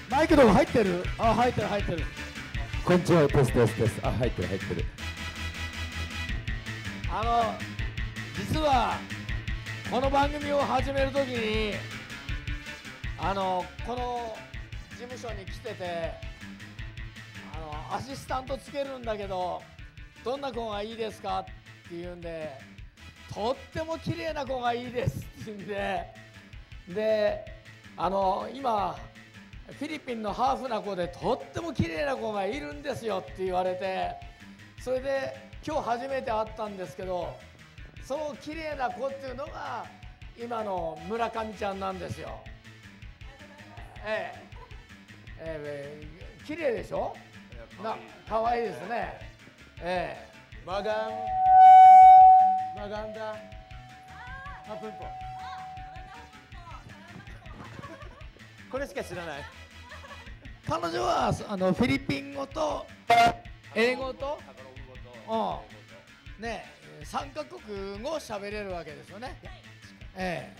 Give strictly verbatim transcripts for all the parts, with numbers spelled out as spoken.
マイクの方入ってる？あ、入ってる入ってる。 こんにちは、テステステス。あ、入ってる入ってる。 あの実はこの番組を始めるときにあのこの事務所に来てて、あのアシスタントつけるんだけどどんな子がいいですかって言うんで、とっても綺麗な子がいいですって言うんで、であの今フィリピンのハーフな子でとっても綺麗な子がいるんですよって言われて、それで今日初めて会ったんですけど、その綺麗な子っていうのが今の村上ちゃんなんですよ。ええええ、綺麗でしょ。な、可愛いですね。ええ、 マガンマガンダハプンポこれしか知らない。 彼女はあのフィリピン語と英語と、うん、ね、さんカ国語喋れるわけですよね。え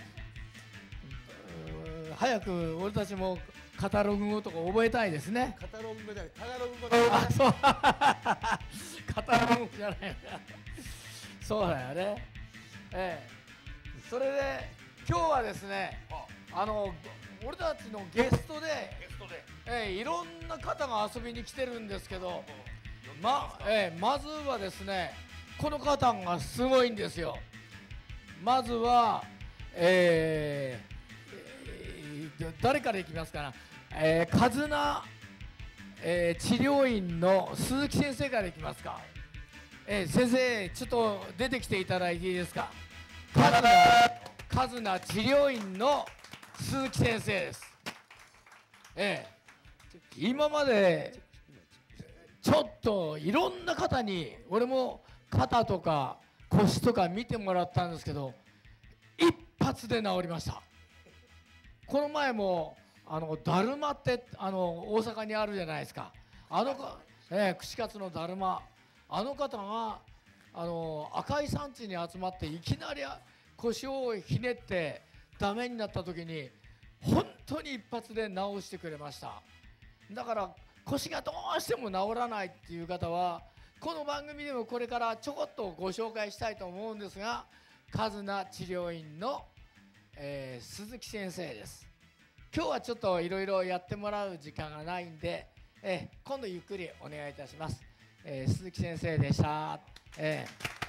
え、早く俺たちもカタログ語とか覚えたいですね。 カタログ語じゃない、タガログ語だ。 あ、そうカタログ語じゃないな。そうだよね。ええ、それで今日はですね、あの俺たちのゲストで、ええ、いろんな方が遊びに来てるんですけど、ま、ええ、まずはですね、この方がすごいんですよ。まずは、えーえー、誰からいきますかな。えー、カズナ、えー、治療院の鈴木先生からいきますか。えー、先生、ちょっと出てきていただいていいですか。カズナ、カズナ治療院の鈴木先生です。えー、今までちょっといろんな方に俺も肩とか腰とか見てもらったんですけど、一発で治りました。この前もあのだるまってあの大阪にあるじゃないですか。あのか、えー、串カツのだるま、あの方があの赤い山地に集まっていきなり腰をひねってダメになった時に本当に一発で治してくれました。だから腰がどうしても治らないっていう方はこの番組でもこれからちょこっとご紹介したいと思うんですが、カズナ治療院の、えー、鈴木先生です。今日はちょっといろいろやってもらう時間がないんで、えー、今度ゆっくりお願いいたします。えー、鈴木先生でした。え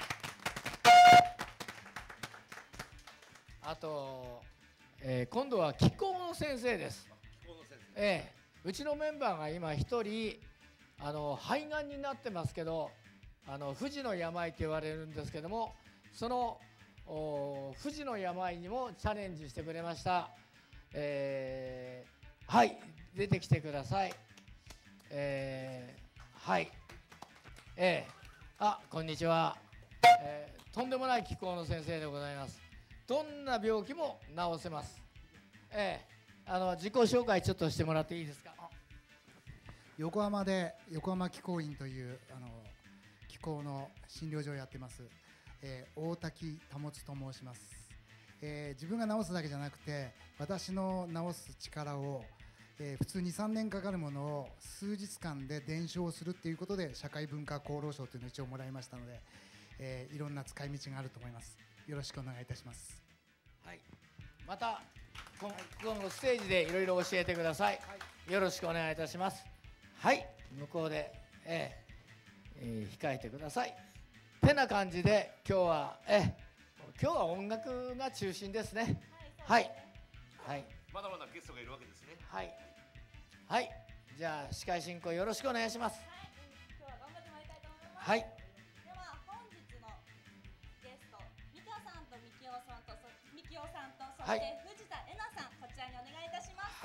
ー、あと、えー、今度は気候の先生です。えー、うちのメンバーが今一人あの肺がんになってますけど、あの不治の病って言われるんですけども、その不治の病にもチャレンジしてくれました。えー、はい、出てきてください。えー、はい、えー、あ、こんにちは。えー、とんでもない気候の先生でございます。どんな病気も治せます。えー、あの自己紹介ちょっとしてもらっていいですか。 横浜で横浜気候院というあの気候の診療所をやってます、えー、大滝保と申します。えー、自分が治すだけじゃなくて私の治す力を、えー、普通にさんねんかかるものを数日間で伝承するっていうことで社会文化功労賞というのを一応もらいましたので、えー、いろんな使い道があると思います。よろしくお願いいたします。 はい、またこのステージでいろいろ教えてください。はい、よろしくお願いいたします。はい、向こうで、えーえー、控えてください。てな感じで今日は、えー、今日は音楽が中心ですね。はい、はい、 まだまだゲストがいるわけですね。 はい、はい、じゃあ司会進行よろしくお願いします。 はい、今日は頑張ってまいりたいと思います。 はい。 では本日のゲスト、美香さんとみきおさんとそみきおさんとそして藤田えなさん、こちらにお願いいたします。 はい。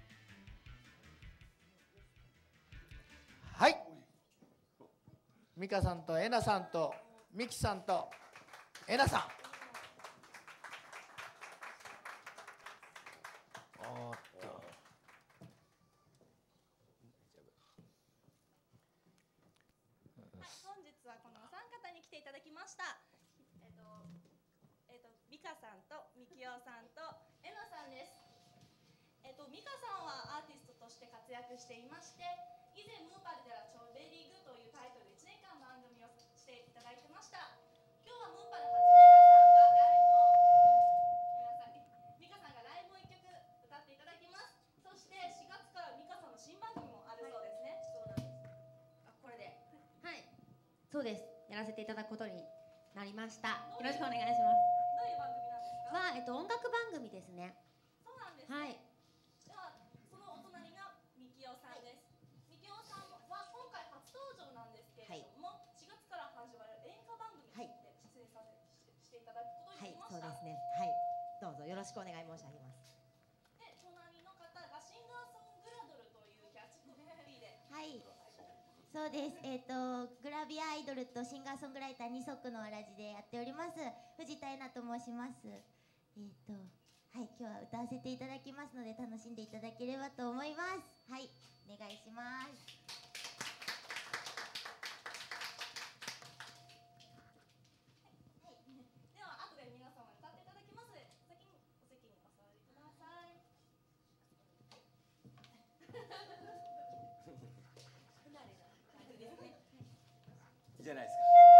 はい。美香さんとえなさんとみきさんとえなさん。おーっと。 本日はこのお三方に来ていただきました。えっと、えっと、美香さんとみきおさんとえなさんです。えっと、美香さんはアーティストととして活躍していまして、以前ムーパルではチョベリグというタイトルでいちねんかん番組をしていただいてました。今日はムーパル初ミカさんがライブをミカさんがライブをいっきょく歌っていただきます。そしてしがつからミカさんの新番組もあるそうですね。 そうなんです。あ、これで。はい。そうです。やらせていただくことになりました。よろしくお願いします。 どういう番組なんですか？ は、えっと音楽番組ですね。 そうなんですね。 はい。 ではそのお隣がみきおさんです。みきおさんは今回初登場なんですけれども、しがつから始まる演歌番組で出演させしていただくことになりました。 はい、そうですね。はい。どうぞよろしくお願い申し上げます。 で、隣の方がシンガーソングラドルというキャッチコピーで。 はい。そうです。えっ、ー、とグラビアアイドルとシンガーソングライター二足のわらじでやっております藤田恵奈と申します。えっ、ー、とはい今日は歌わせていただきますので楽しんでいただければと思います。はいお願いします。 では後で皆様に歌っていただきますので先にお席にお座りください。 いいじゃないです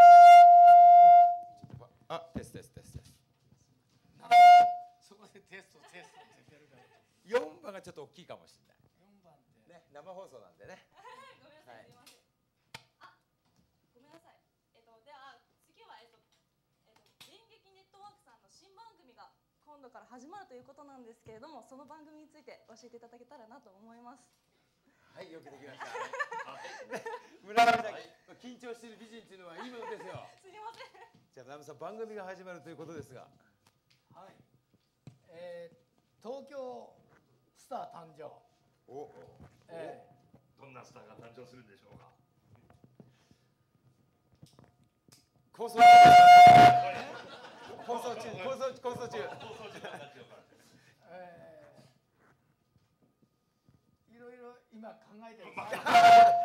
か。あ、テストテストテストです。 そこでテストテストって言ってるから。 四番がちょっと大きいかもしれない。 四番ってね、生放送なんでね。 ごめんなさい、すいません。あ、ごめんなさい。えっとでは次はえっとえっと電撃ネットワークさんの新番組が今度から始まるということなんですけれども、その番組について教えていただけたらなと思います。 はい、よくできました。村上さん、緊張している美人っていうのはいいものですよ。 すみません。 じゃあ村上さん、番組が始まるということですが。 はい。えー、東京スター誕生。 お。 えー、どんなスターが誕生するんでしょうか。 構想。構想中、構想中、構想中。 えーいろいろ今考えてる。なるほど。で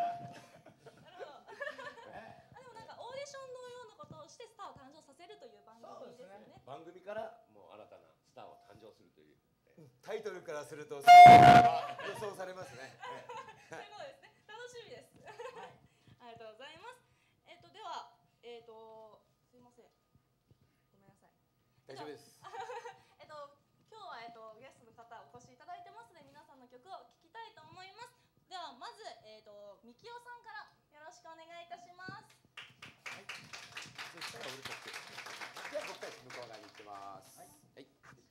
もなんかオーディションのようなことをしてスターを誕生させるという番組ですよね。 番組からもう新たなスターを誕生するというタイトルからすると予想されますね。 そういうことですね。楽しみです。ありがとうございます。えっとではえっとすいません。ごめんなさい。 大丈夫です。 えっと今日はえっとゲストの方お越しいただいてますので皆さんの曲を聴きたいと思います。ではまずえっとみきおさんからよろしくお願いいたします。 はい。そしたら俺たちじゃあ僕たち向こう側に行ってます。はい。はい。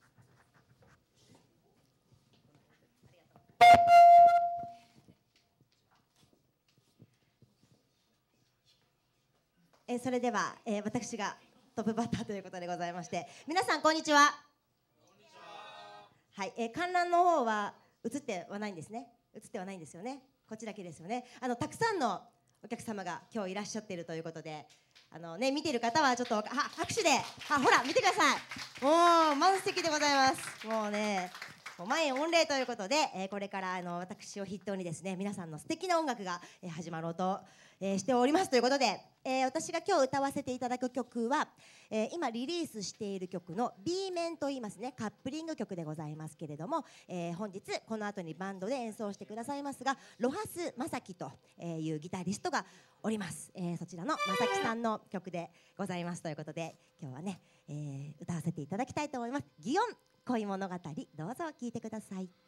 えー、それでは、えー、私がトップバッターということでございまして、皆さんこんにちは。こんにちは。はい、えー、観覧の方は映ってはないんですね。映ってはないんですよね。こっちだけですよね。あのたくさんのお客様が今日いらっしゃっているということで、あのね見ている方はちょっとは拍手で、あほら見てください。もう満席でございます。もうね。満員御礼ということで、えー、これからあの私を筆頭にですね皆さんの素敵な音楽が、えー、始まろうと、えー、しておりますということで、えー、私が今日歌わせていただく曲は、えー、今リリースしている曲の B 面といいますねカップリング曲でございますけれども、えー、本日この後にバンドで演奏してくださいますがロハス正樹というギタリストがおります、えー、そちらの正樹さんの曲でございますということで今日はね、えー、歌わせていただきたいと思います。祇園恋物語どうぞ聴いてください。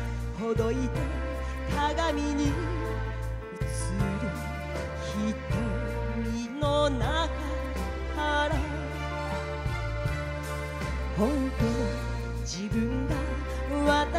鏡に映る人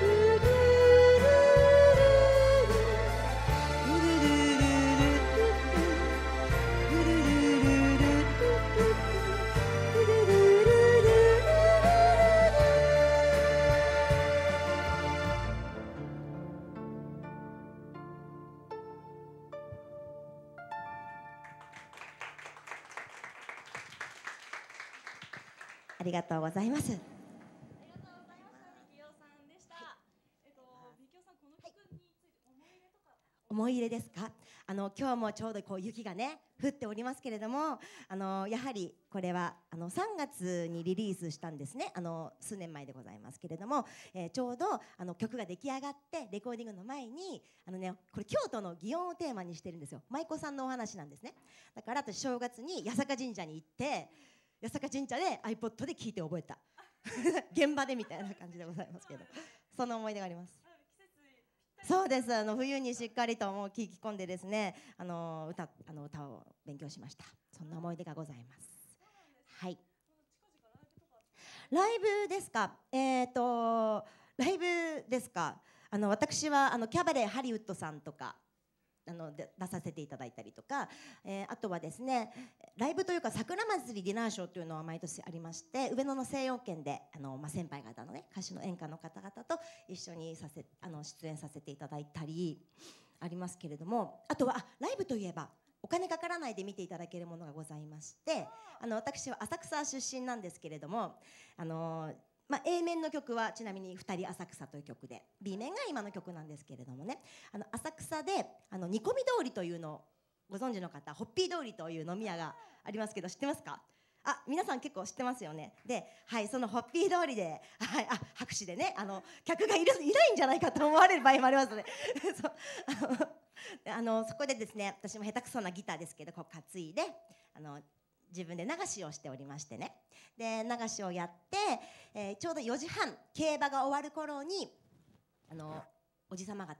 ありがとうございます。 ありがとうございました。みきおさんでした。えっと、みきおさん、この曲について思い入れとか。 思い入れですか。あの今日もちょうどこう雪がね降っておりますけれども、あのやはりこれはあのさんがつにリリースしたんですね。あの数年前でございますけれども、えー、ちょうどあの曲が出来上がってレコーディングの前にあのねこれ京都の祇園をテーマにしてるんですよ。舞妓さんのお話なんですね。だから私正月に八坂神社に行って八坂神社で iPod で聴いて覚えた現場でみたいな感じでございますけど、その思い出があります。そうです。あの冬にしっかりともう聞き込んでですね、あの歌あの歌を勉強しました。そんな思い出がございます。はい。ライブですか。えっとライブですか。あの私はあのキャバレーハリウッドさんとかあので出させていただいたりとか、えー、あとはですねライブというか桜祭りディナーショーというのは毎年ありまして、上野の西洋圏であの、まあ、先輩方のね歌手の演歌の方々と一緒にさせあの出演させていただいたりありますけれども、あとはあライブといえばお金かからないで見ていただけるものがございまして、あの私は浅草出身なんですけれども、あのまあ、A 面の曲はちなみにふたり浅草という曲で、 B 面が今の曲なんですけれどもね、あの浅草であの煮込み通りというのをご存知の方、ホッピー通りという飲み屋がありますけど知ってますか。あ、皆さん結構知ってますよね。で、はい、そのホッピー通りで、はい、あ、拍手でね、あの客がいるいないんじゃないかと思われる場合もありますのでそうあのあのそこでですね、私も下手くそなギターですけどこう担いであの自分で流しをしておりましてね、で流しをやって、えー、ちょうどよじはん競馬が終わる頃にあのおじさま方が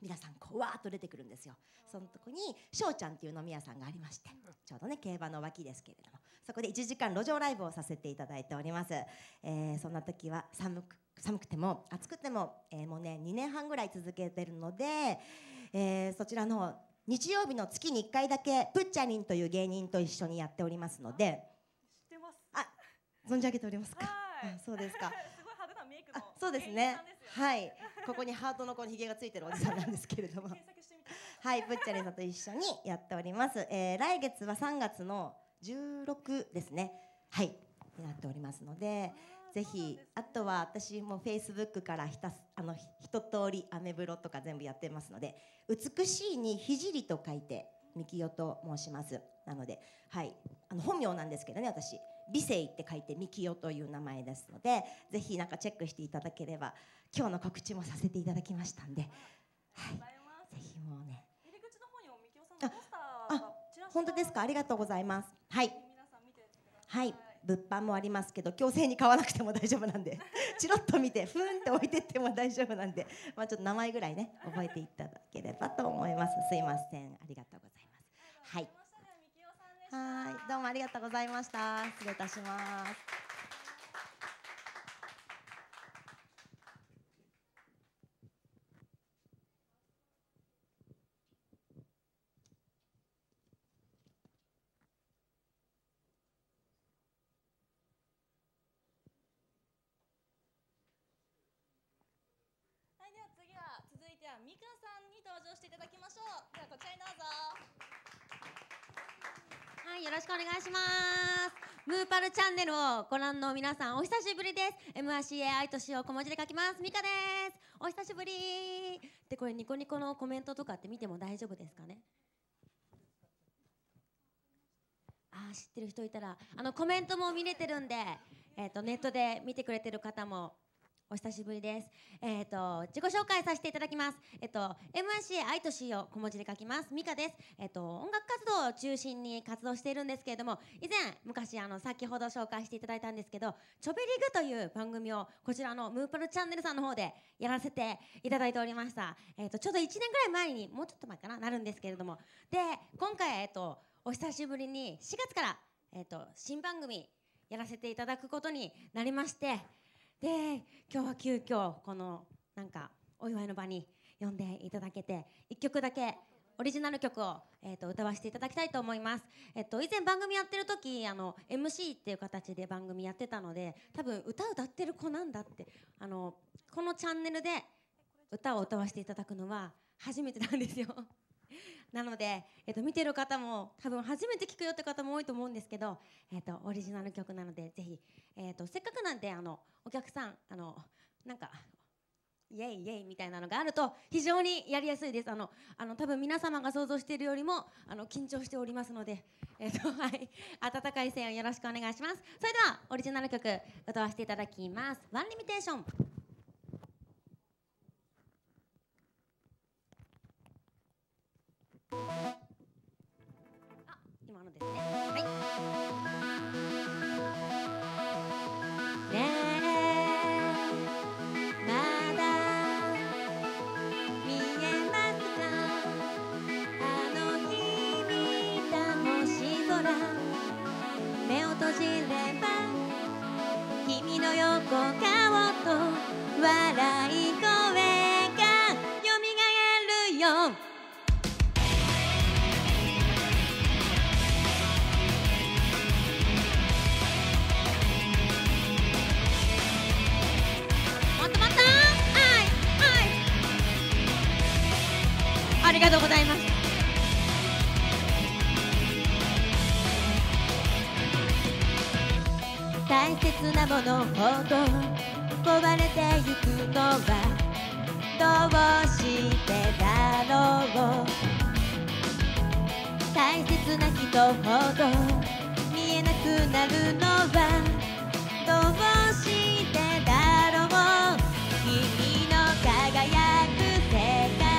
皆さんこうわーっと出てくるんですよ。そのとこに翔ちゃんっていう飲み屋さんがありまして、ちょうどね競馬の脇ですけれども、そこでいちじかん路上ライブをさせていただいております。えー、そんな時は寒く寒くても暑くても、えー、もうねにねんはんぐらい続けてるので、えー、そちらの日曜日の月にいっかいだけプッチャリンという芸人と一緒にやっておりますので。 知ってます。 あ、存じ上げておりますか。 はい。 あ、そうですか。 すごい派手なメイクの。 そうですね。はい。ここにハートのこのひげがついてるおじさんなんですけれども。はい、プッチャリンさんと一緒にやっております。えー、来月はさんがつのじゅうろくですね。はい、になっておりますので。ぜひ、あとは私もフェイスブックからひたすあの一通りアメブロとか全部やってますので、美しいに聖と書いてみきよと申します。なので、はい、あの本名なんですけどね、私美声って書いてみきよという名前ですので、ぜひなんかチェックしていただければ、今日の告知もさせていただきましたんで、はい、ぜひもうね。 入り口の方にもみきよさんのポスターがチラシ。 本当ですか、ありがとうございます。はい。はい。物販もありますけど、強制に買わなくても大丈夫なんでチロッと見てふーんって置いてっても大丈夫なんで、まあ、ちょっと名前ぐらいね覚えていただければと思います。すいません、ありがとうございます。はい、はい、どうもありがとうございました。失礼いたします。 ミカさんに登場していただきましょう。ではこちらにどうぞ。 はい、よろしくお願いします。ムーパルチャンネルをご覧の皆さん、お久しぶりです。 エムアールシーエー 愛としを小文字で書きますミカです。お久しぶりで、これニコニコのコメントとかって見ても大丈夫ですかね。あー、知ってる人いたらあのコメントも見れてるんで、えーとネットで見てくれてる方もお久しぶりです。えっ、ー、と自己紹介させていただきます。えっ、ー、と エムアールシーエー 愛としを小文字で書きますミカです。えっ、ー、と音楽活動を中心に活動しているんですけれども、以前昔あの先ほど紹介していただいたんですけど、チョベリグという番組をこちらのムーパルチャンネルさんの方でやらせていただいておりました。えっ、とちょうどいちねんぐらい前に、もうちょっと前かななるんですけれども、で今回えっ、とお久しぶりにしがつからえっ、と新番組やらせていただくことになりまして。で今日は急遽このなんかお祝いの場に呼んでいただけて、いっきょくだけオリジナル曲を、えー、と歌わせていただきたいと思います。えっと、以前番組やってる時あの エムシー っていう形で番組やってたので、多分歌歌ってる子なんだってあのこのチャンネルで歌を歌わせていただくのは初めてなんですよなので、えっと、見てる方も多分初めて聞くよって方も多いと思うんですけど、えっと、オリジナル曲なのでぜひ、えっと、せっかくなんであのお客さんあのなんかイエイイエイみたいなのがあると非常にやりやすいです。あのあの多分皆様が想像しているよりもあの緊張しておりますので、えっとはい、温かい声援よろしくお願いします。それではオリジナル曲歌わせていただきます。ワンリミテーション。あ、今のですね。はい。ねえ、まだ見えますか？あの日見た星空、目を閉じれば君の横顔と笑い声がよみがえるよ。ありがとうございます。大切なものほど壊れてゆくのはどうしてだろう。大切な人ほど見えなくなるのはどうしてだろう。君の輝く世界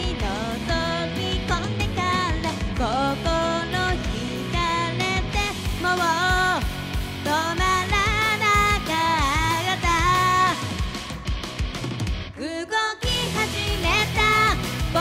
心惹かれてもう止まらなかった。動き始めた僕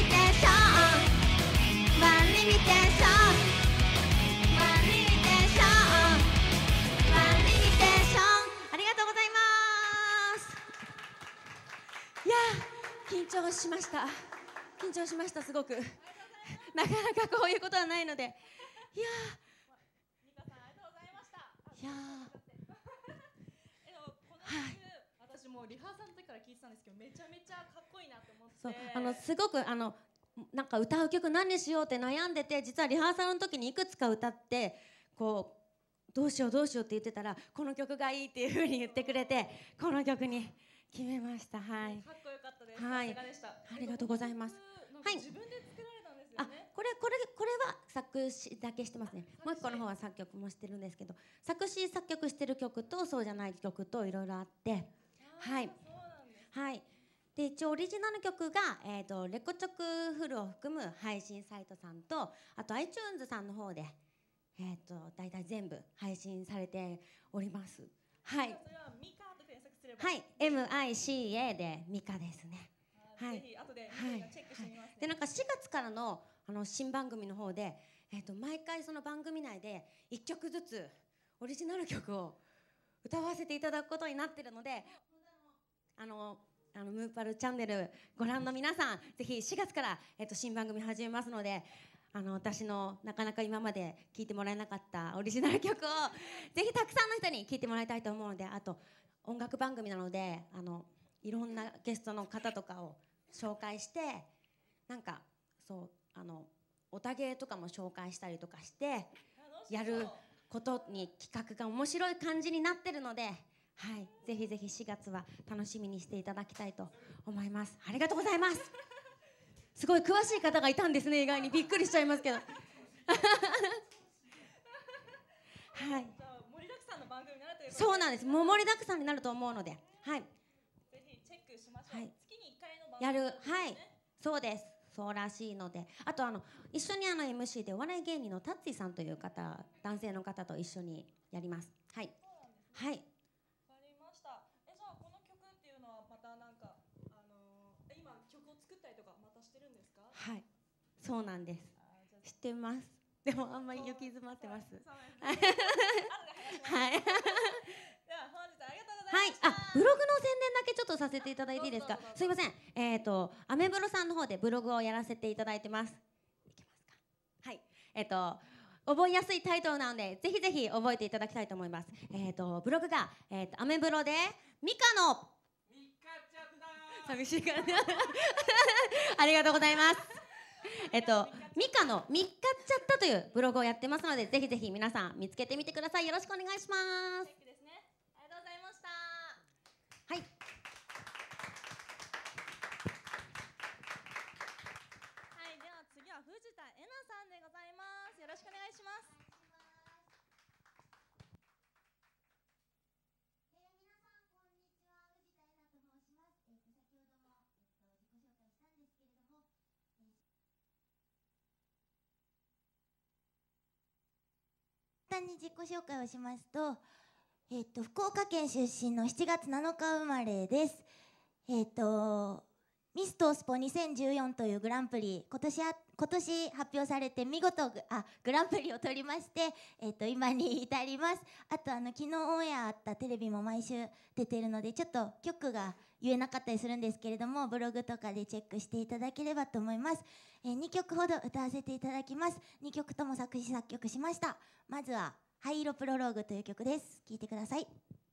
ミテーションワンリミテーションワンリミテーションワンリミテーションワンリミテーションありがとうございます。いやー緊張しました。緊張しました。すごくなかなかこういうことはないので、いやーミカさんありがとうございました。 いやえでもこの曲、私もうリハーサルの時から聞いてたんですけど、めちゃめちゃかっこいいなと思って。 そうあのすごくあのなんか歌う曲何にしようって悩んでて、実はリハーサルの時にいくつか歌ってこうどうしようどうしようって言ってたら、この曲がいいっていう風に言ってくれて、この曲に決めました。はい。 かっこよかったです。 はい。 さすがでした。 ありがとうございます。はい。 自分で作られたんですよあ、 ね。 これこれこれは作詞だけしてますね。もう一個の方は作曲もしてるんですけど、作詞作曲してる曲とそうじゃない曲といろいろあって、はい。はい。で一応オリジナル曲が、えー、とレコチョクフルを含む配信サイトさんと、あと iTunes さんの方で、えー、と大体全部配信されております。はい。 それはミカと検索すれば。 はい。エムアイシーエー でミカですね。はい。 ぜひ後ではいチェックしてみますね。 でなんかしがつからのあの新番組の方で、えー、と毎回その番組内でいっきょくずつオリジナル曲を歌わせていただくことになってるので、あのあのムーパルチャンネルご覧の皆さん、ぜひしがつから、えー、と新番組始めますので、あの私のなかなか今まで聴いてもらえなかったオリジナル曲をぜひたくさんの人に聴いてもらいたいと思うので、あと音楽番組なのであのいろんなゲストの方とかを紹介して、なんかそうあのおたげとかも紹介したりとかしてやることに企画が面白い感じになってるので、はい、ぜひぜひしがつは楽しみにしていただきたいと思います。ありがとうございます。すごい詳しい方がいたんですね。意外にびっくりしちゃいますけどはい。 盛りだくさんの番組になるということで。 そうなんです。もう盛りだくさんになると思うので、はい。 ぜひチェックしましょう。 はい、 月にいっかいの番組やる、 ですね。 はい、そうです。そうらしいので、あとあの一緒にあの エムシー でお笑い芸人のタッツィさんという方、男性の方と一緒にやります。はい。はい。 わかりました。えじゃあこの曲っていうのはまたなんかあのー、今曲を作ったりとかまたしてるんですか？ はい。そうなんです。知ってます。でもあんまり行き詰まってます。はい。 では本日はありがとうございました。 はい、あ、ブログの宣伝だけちょっとさせていただいていいですか。すいません。えっと、アメブロさんの方でブログをやらせていただいてます。いけますか。はい、えっと。覚えやすいタイトルなので、ぜひぜひ覚えていただきたいと思います。えっと、ブログが、えっと、アメブロで、ミカの。ミカちゃった。寂しいからね。ありがとうございます。えっと、ミカの見っかっちゃったというブログをやってますので、ぜひぜひ皆さん見つけてみてください。よろしくお願いします。 ですね。ありがとうございました。 はい。 はい、では次は藤田えなさんでございます。よろしくお願いします。 簡単に自己紹介をしますと、えっと福岡県出身のしちがつなのか生まれです。えっとミストースポにせんじゅうよんというグランプリ、今年あ今年発表されて見事グあグランプリを取りまして、えっと今に至ります。あとあの昨日オンエアあったテレビも毎週出てるので、ちょっと曲が言えなかったりするんですけれども、ブログとかでチェックしていただければと思います。えー、にきょくほど歌わせていただきます。にきょくとも作詞作曲しました。まずは灰色プロローグという曲です。聴いてください。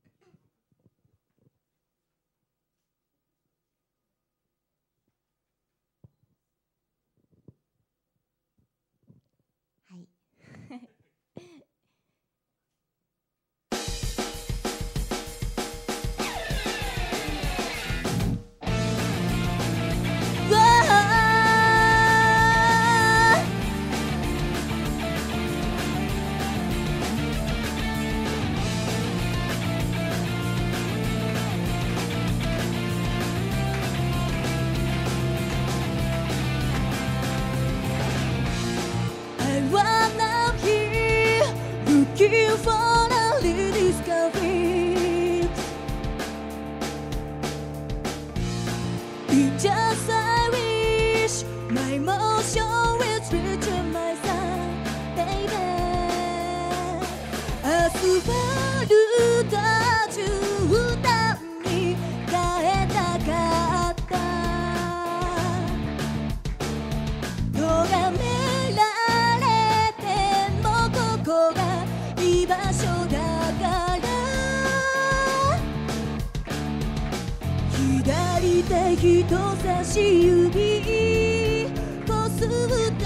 人差し指こすって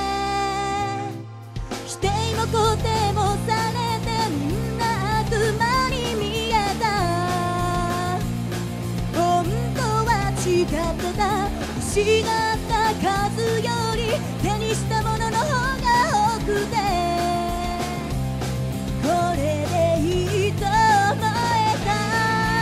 否定も肯定もされてみんな悪魔に見えた。本当は違ってた。失った数より手にしたものの方が多くて、これでいいと思えた。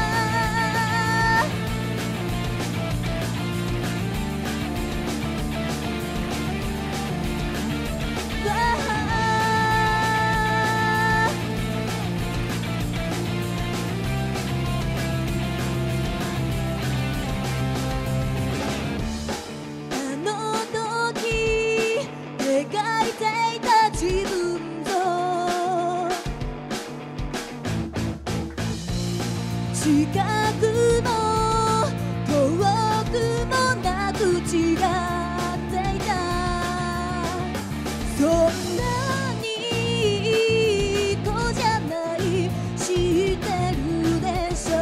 近くも遠くもなく違っていた。そんなにいい子じゃない知ってるでしょ。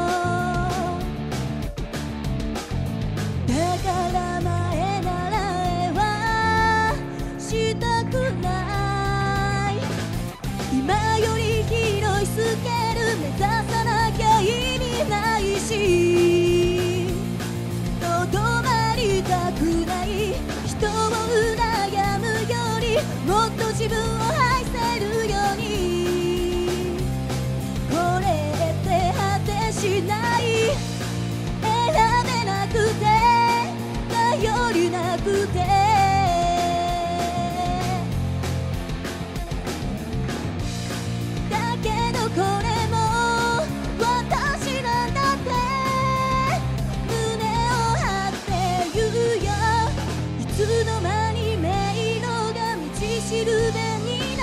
だから前ならえはしたくない。今より広いスケール目指さない意味ないし、とどまりたくない。人を羨むよりもっと自分を愛せるように、これって果てしない。選べなくて頼りなくて、だけどこれいつの間に迷路が道しるべにな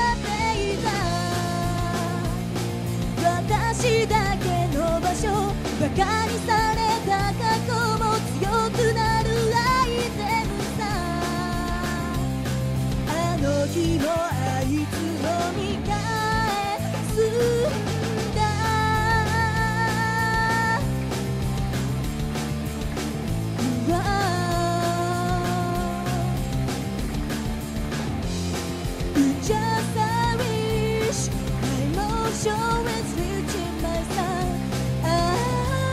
バカにされた過去も強くなるアイテムさ。あの日もあいつを見返すんだ。うわJust a wish, my emotion is reaching my side. Ah.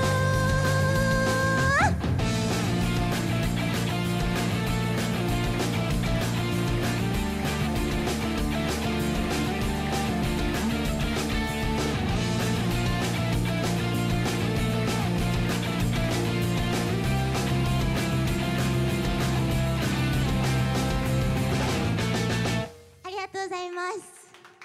ありがとうございます。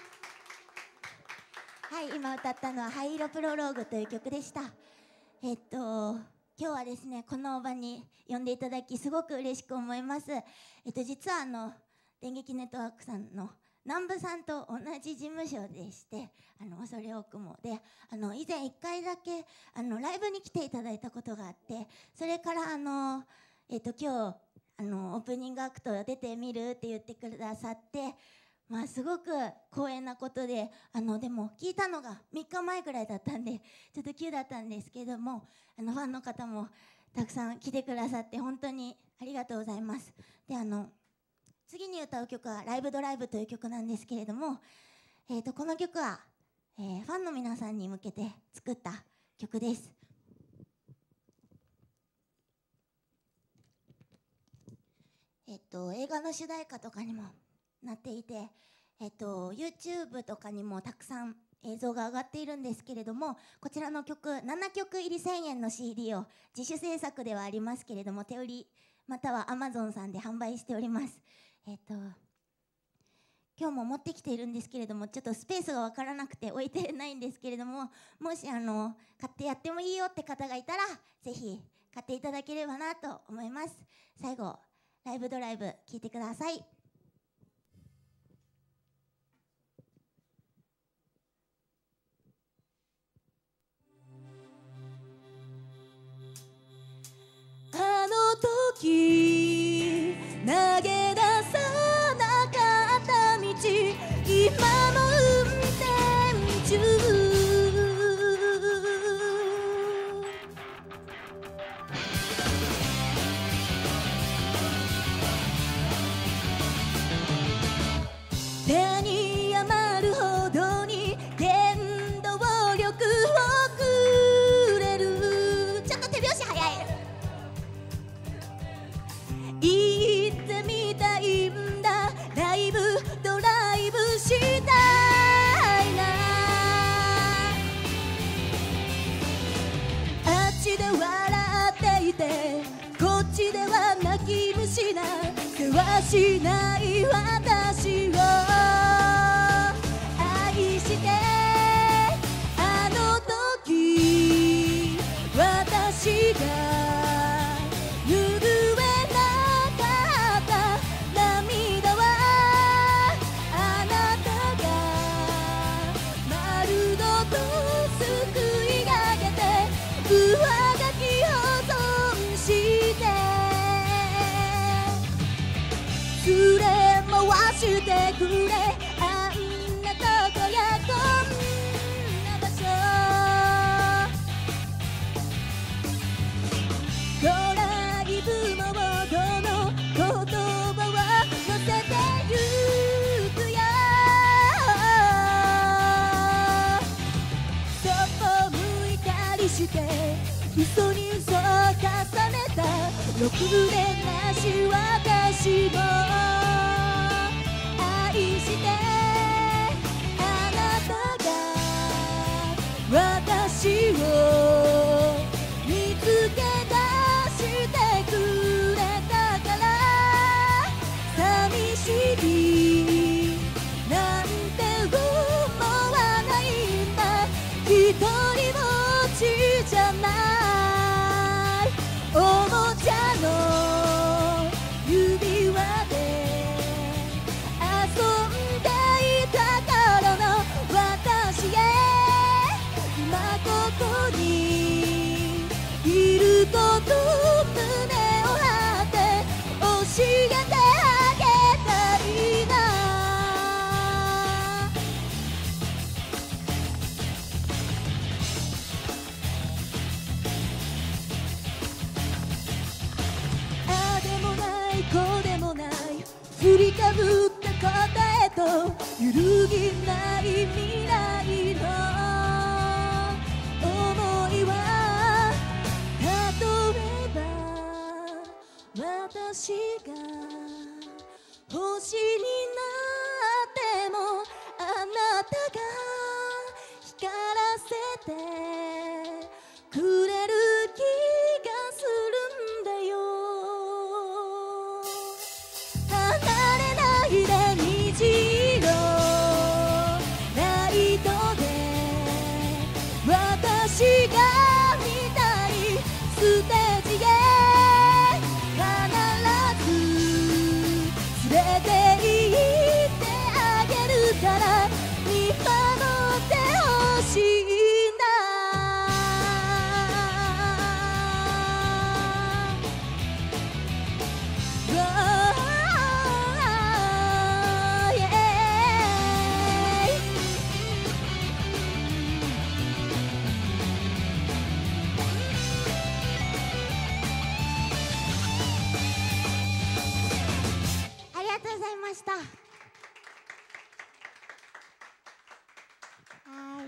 はい、今歌ったのは灰色プロローグという曲でした。えっと今日はですね、この場に呼んでいただきすごく嬉しく思います。えっと実はあの電撃ネットワークさんの南部さんと同じ事務所でして、あの恐れ多くもで、あの以前いっかいだけあのライブに来ていただいたことがあって、それからあのえっと今日あのオープニングアクト出てみるって言ってくださって、まあすごく光栄なことで、あのでも聞いたのがみっかまえぐらいだったんでちょっと急だったんですけども、あのファンの方もたくさん来てくださって本当にありがとうございます。で、あの次に歌う曲はライブドライブという曲なんですけれども、えーとこの曲は、えーファンの皆さんに向けて作った曲です。えっと映画の主題歌とかにもなっていて、えっと YouTube とかにもたくさん映像が上がっているんですけれども、こちらの曲ななきょく入りせんえんの シーディー を自主制作ではありますけれども、手売りまたは Amazon さんで販売しております。えっと今日も持ってきているんですけれども、ちょっとスペースが分からなくて置いてないんですけれども、もしあの買ってやってもいいよって方がいたらぜひ買っていただければなと思います。最後ライブドライブ聴いてください。 あの時投げ出さなかった道、今も運転中。手に余るほどに原動力をくれる。ちょっと手拍子早い。言ってみたいんだ、ライブドライブしたいな。あっちで笑っていてこっちでは泣き虫な、世話しない私を愛して、あの時私が拭えなかった涙は、あなたが丸ごとすくい上げて上書き保存して、連れ回してくれ、あんなとこやこんな場所。ドライブモードの言葉を乗せてゆくよ。そっぽ向いたりして嘘に嘘を重ねたろくねんなし私も愛して、あなたが私を見つけ出してくれたから、寂しいなんて思わないんだ。一人ぼっちじゃない、おもちゃの指輪でこう揺るぎない未来の想いは例えば私が星になってもあなたが光らせてくれる気がするんだよ離れないで虹色ライトで私が見たいステージへ必ず連れて行ってあげるから見守ってほしいんだありがとうございました。はい。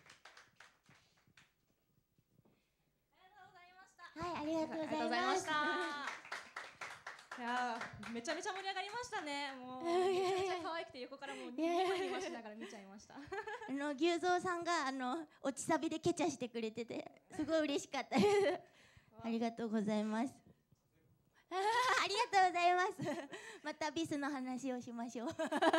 はい、ありがとうございました。 いやーめちゃめちゃ盛り上がりましたね。もうめちゃめちゃ可愛くて横からもうニヤニヤしながら見ちゃいました。 あの牛蔵さんがあの落ちサビでケチャしてくれててすごい嬉しかったです。ありがとうございます。ありがとうございます。またビスの話をしましょう。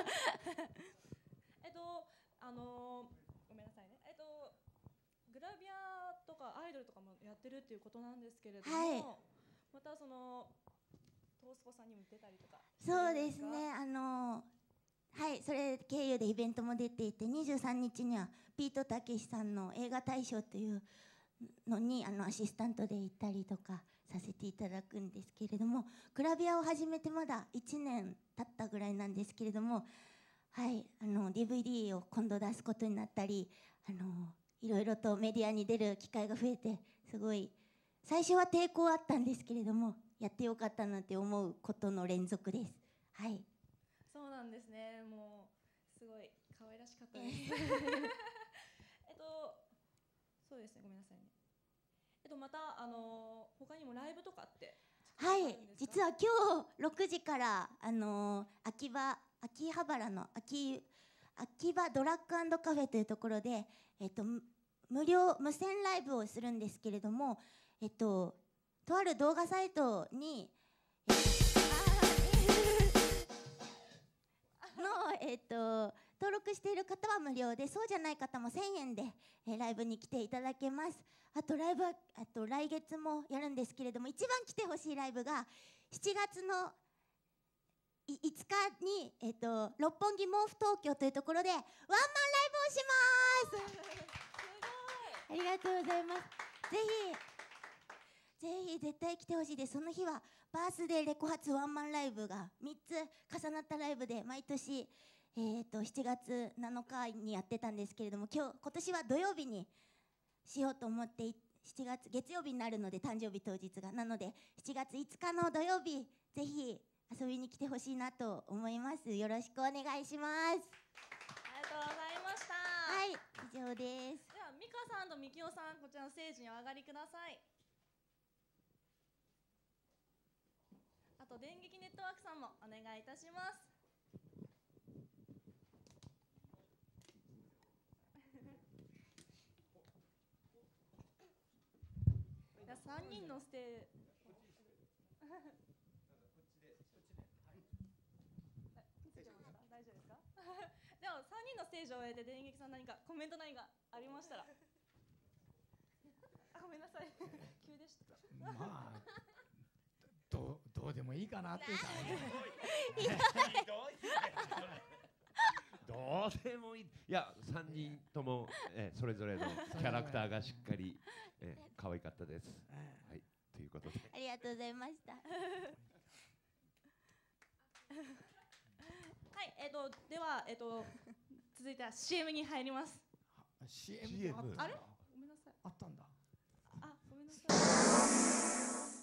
えっとあのー、ごめんなさいね。えっとグラビアとかアイドルとかもやってるっていうことなんですけれども、 はい、 またそのトースポさんにも出たりとか。 そうですね。あのー、はい、それ経由でイベントも出ていて、にじゅうさんにちにはビートたけしさんの映画大賞というのにあのアシスタントで行ったりとかさせていただくんですけれども、グラビアを始めてまだいちねん経ったぐらいなんですけれども、はい、あの ディーブイディー を今度出すことになったり、あのいろいろとメディアに出る機会が増えて、すごい最初は抵抗あったんですけれども、やってよかったなって思うことの連続です。はい。 そうなんですね。もうすごい可愛らしかったです。えっとそうですね。ごめんなさいね。えっとまたあのー、他にもライブとかってはい、実は今日ろくじからあのー、秋葉秋葉原の秋秋葉ドラッグ&カフェというところで、えっと無料無線ライブをするんですけれども、えっととある動画サイトに、えのえっと登録している方は無料で、そうじゃない方もせんえんで、えー、ライブに来ていただけます。あとライブはあと来月もやるんですけれども、一番来てほしいライブがしちがつのいつかに、えー、と六本木毛布東京というところでワンマンライブをします。ありがとうございます。ぜひぜひ絶対来てほしいです。その日はバースデーレコ発ワンマンライブがみっつ重なったライブで、毎年えー、としちがつなのかにやってたんですけれども、今日今年は土曜日にしようと思って、しちがつ月曜日になるので、誕生日当日がなのでしちがついつかの土曜日、ぜひ遊びに来てほしいなと思います。よろしくお願いします。 ありがとうございました。 はい、以上です。 では美香さんとみきおさん、こちらのステージにお上がりください。あと電撃ネットワークさんもお願いいたします。さんにんのステージ大丈夫ですか？ではさんにんのステージを終えて電撃さん、何かコメント何かありましたら。あ、ごめんなさい急でした。 まあどうどうでもいいかなっていうかどうでもいい。いや、さんにんとも、えー、それぞれのキャラクターがしっかり、えー、可愛かったです。はい、ということで。 ありがとうございました。 はい、えっとではえっと続いては シーエム に入ります。 シーエム あった。 あれ？ごめんなさい。 あったんだ。 あ、ごめんなさい。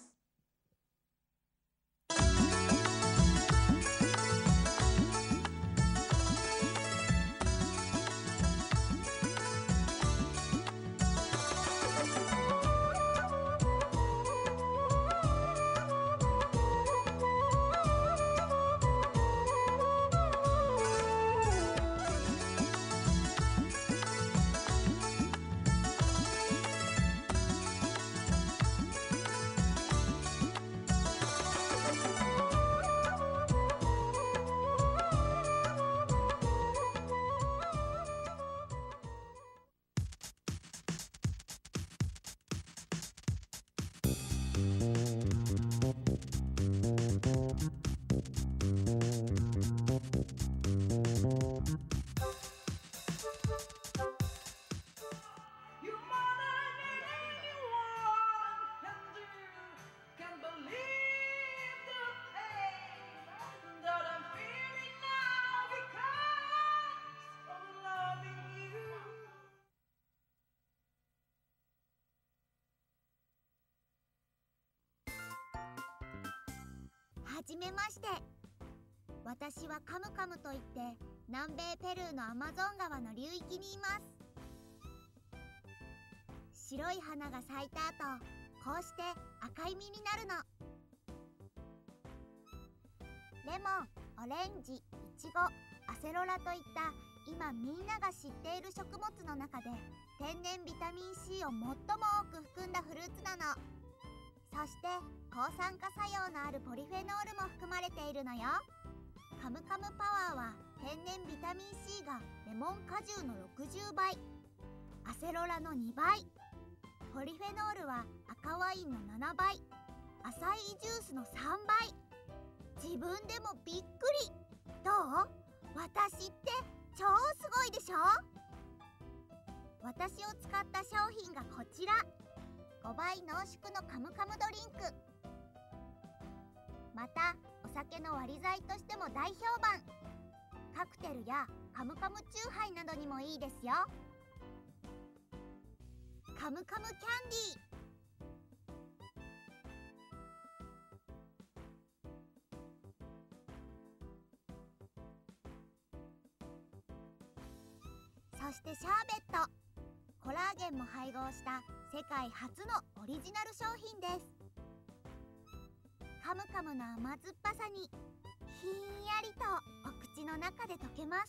はじめまして。私はカムカムといって南米ペルーのアマゾン川の流域にいます。白い花が咲いた後、こうして赤い実になるの。レモン、オレンジ、イチゴ、アセロラといった今みんなが知っている食物の中で天然ビタミン C を最も多く含んだフルーツなの。そして抗酸化作用のあるポリフェノールも含まれているのよ。カムカムパワーは天然ビタミン C がレモン果汁のろくじゅうばい、アセロラのにばい、ポリフェノールは赤ワインのななばい、アサイージュースのさんばい。自分でもびっくり。どう？私って超すごいでしょ？私を使った商品がこちら。ごばい濃縮のカムカムドリンク。またお酒の割り剤としても大評判。カクテルやカムカムチューハイなどにもいいですよ。カムカムキャンディー。そしてシャーベット、コラーゲンも配合した世界初のオリジナル商品です。カムカムの甘酸っぱさにひんやりとお口の中で溶けます。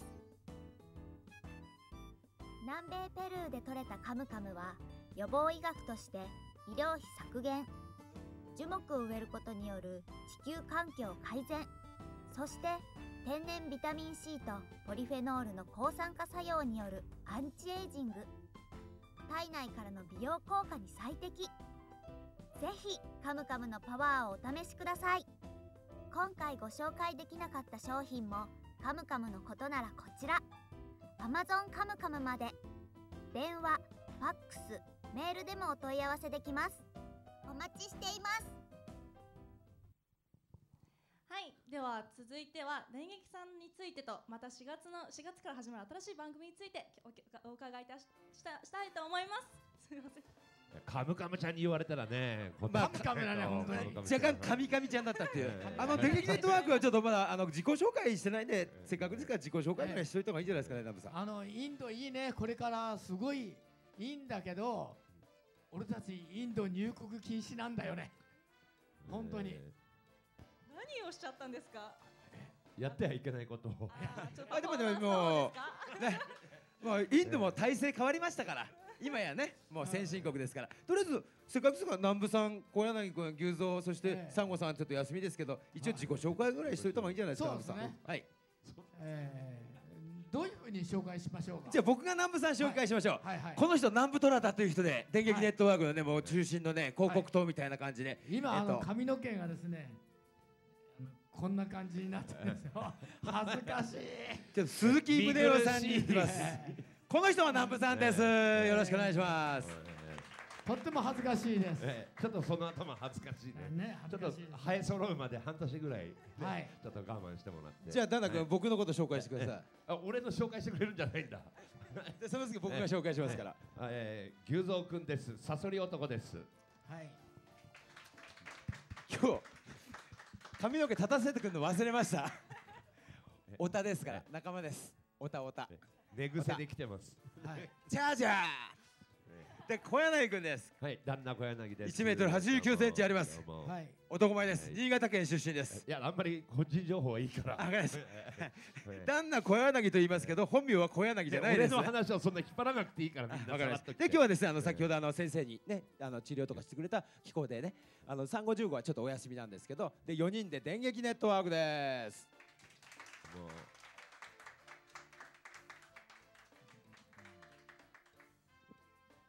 南米ペルーで採れたカムカムは予防医学として医療費削減、樹木を植えることによる地球環境改善、そして天然ビタミン C とポリフェノールの抗酸化作用によるアンチエイジング、体内からの美容効果に最適。ぜひカムカムのパワーをお試しください。今回ご紹介できなかった商品もカムカムのことならこちら Amazon カムカムまで。電話、ファックス、メールでもお問い合わせできます。お待ちしています。 はい、では続いては電撃さんについてと、またしがつのしがつから始まる新しい番組についておお伺いいたししたしたいと思います。すみません。 カムカムちゃんに言われたらね、 カムカムだね本当に。 若干カミカミちゃんだったっていう。あの電撃ネットワークはちょっとまだあの自己紹介してないんで、せっかくですから自己紹介ぐらいしといた方がいいんじゃないですかね、ナムさん。 あのインドいいね、これからすごいいいんだけど、俺たちインド入国禁止なんだよね。本当に。 何をしちゃったんですか。 やってはいけないことを。 あでもでももうね、もうインドも体制変わりましたから。今やね、もう先進国ですから、とりあえずせっかくですから南部さん、小柳君、牛蔵、そしてサンゴさんちょっと休みですけど、一応自己紹介ぐらいしといた方がいいんじゃないですか。 そうですね。 はい。 えー、どういうふうに紹介しましょうか。 じゃあ僕が南部さん紹介しましょう。 はいはいはい、 この人南部トラタという人で、電撃ネットワークのねもう中心のね広告塔みたいな感じで、 今あの髪の毛がですね。こんな感じになってるんですよ。恥ずかしい。 ちょっと鈴木宗男さんに言ってます。この人は南部さんです。よろしくお願いします。 とっても恥ずかしいです。 ちょっとその頭恥ずかしいね。ちょっと生え揃うまで半年ぐらいちょっと我慢してもらって。 じゃあダンナ君僕のこと紹介してください。 あ、俺の紹介してくれるんじゃないんだ。 その次僕が紹介しますから。 ええ、牛蔵くんです。サソリ男です。 はい。 今日髪の毛立たせてくるの忘れました。オタですから仲間です。オタオタ。 寝癖で来てます。 はい。じゃあじゃあ。で小柳君です。 はい、旦那小柳です。 一メートル八十九センチあります。はい。男前です。新潟県出身です。 いや、あんまり個人情報はいいから。 わかります。旦那小柳と言いますけど、本名は小柳じゃないです。 俺の話をそんな引っ張らなくていいから、みんな。 わかります。で、今日はですね、あの先ほどあの先生にね、あの治療とかしてくれた機構でね、あのさんごじゅうごはちょっとお休みなんですけど、でよにんで電撃ネットワークです。もう。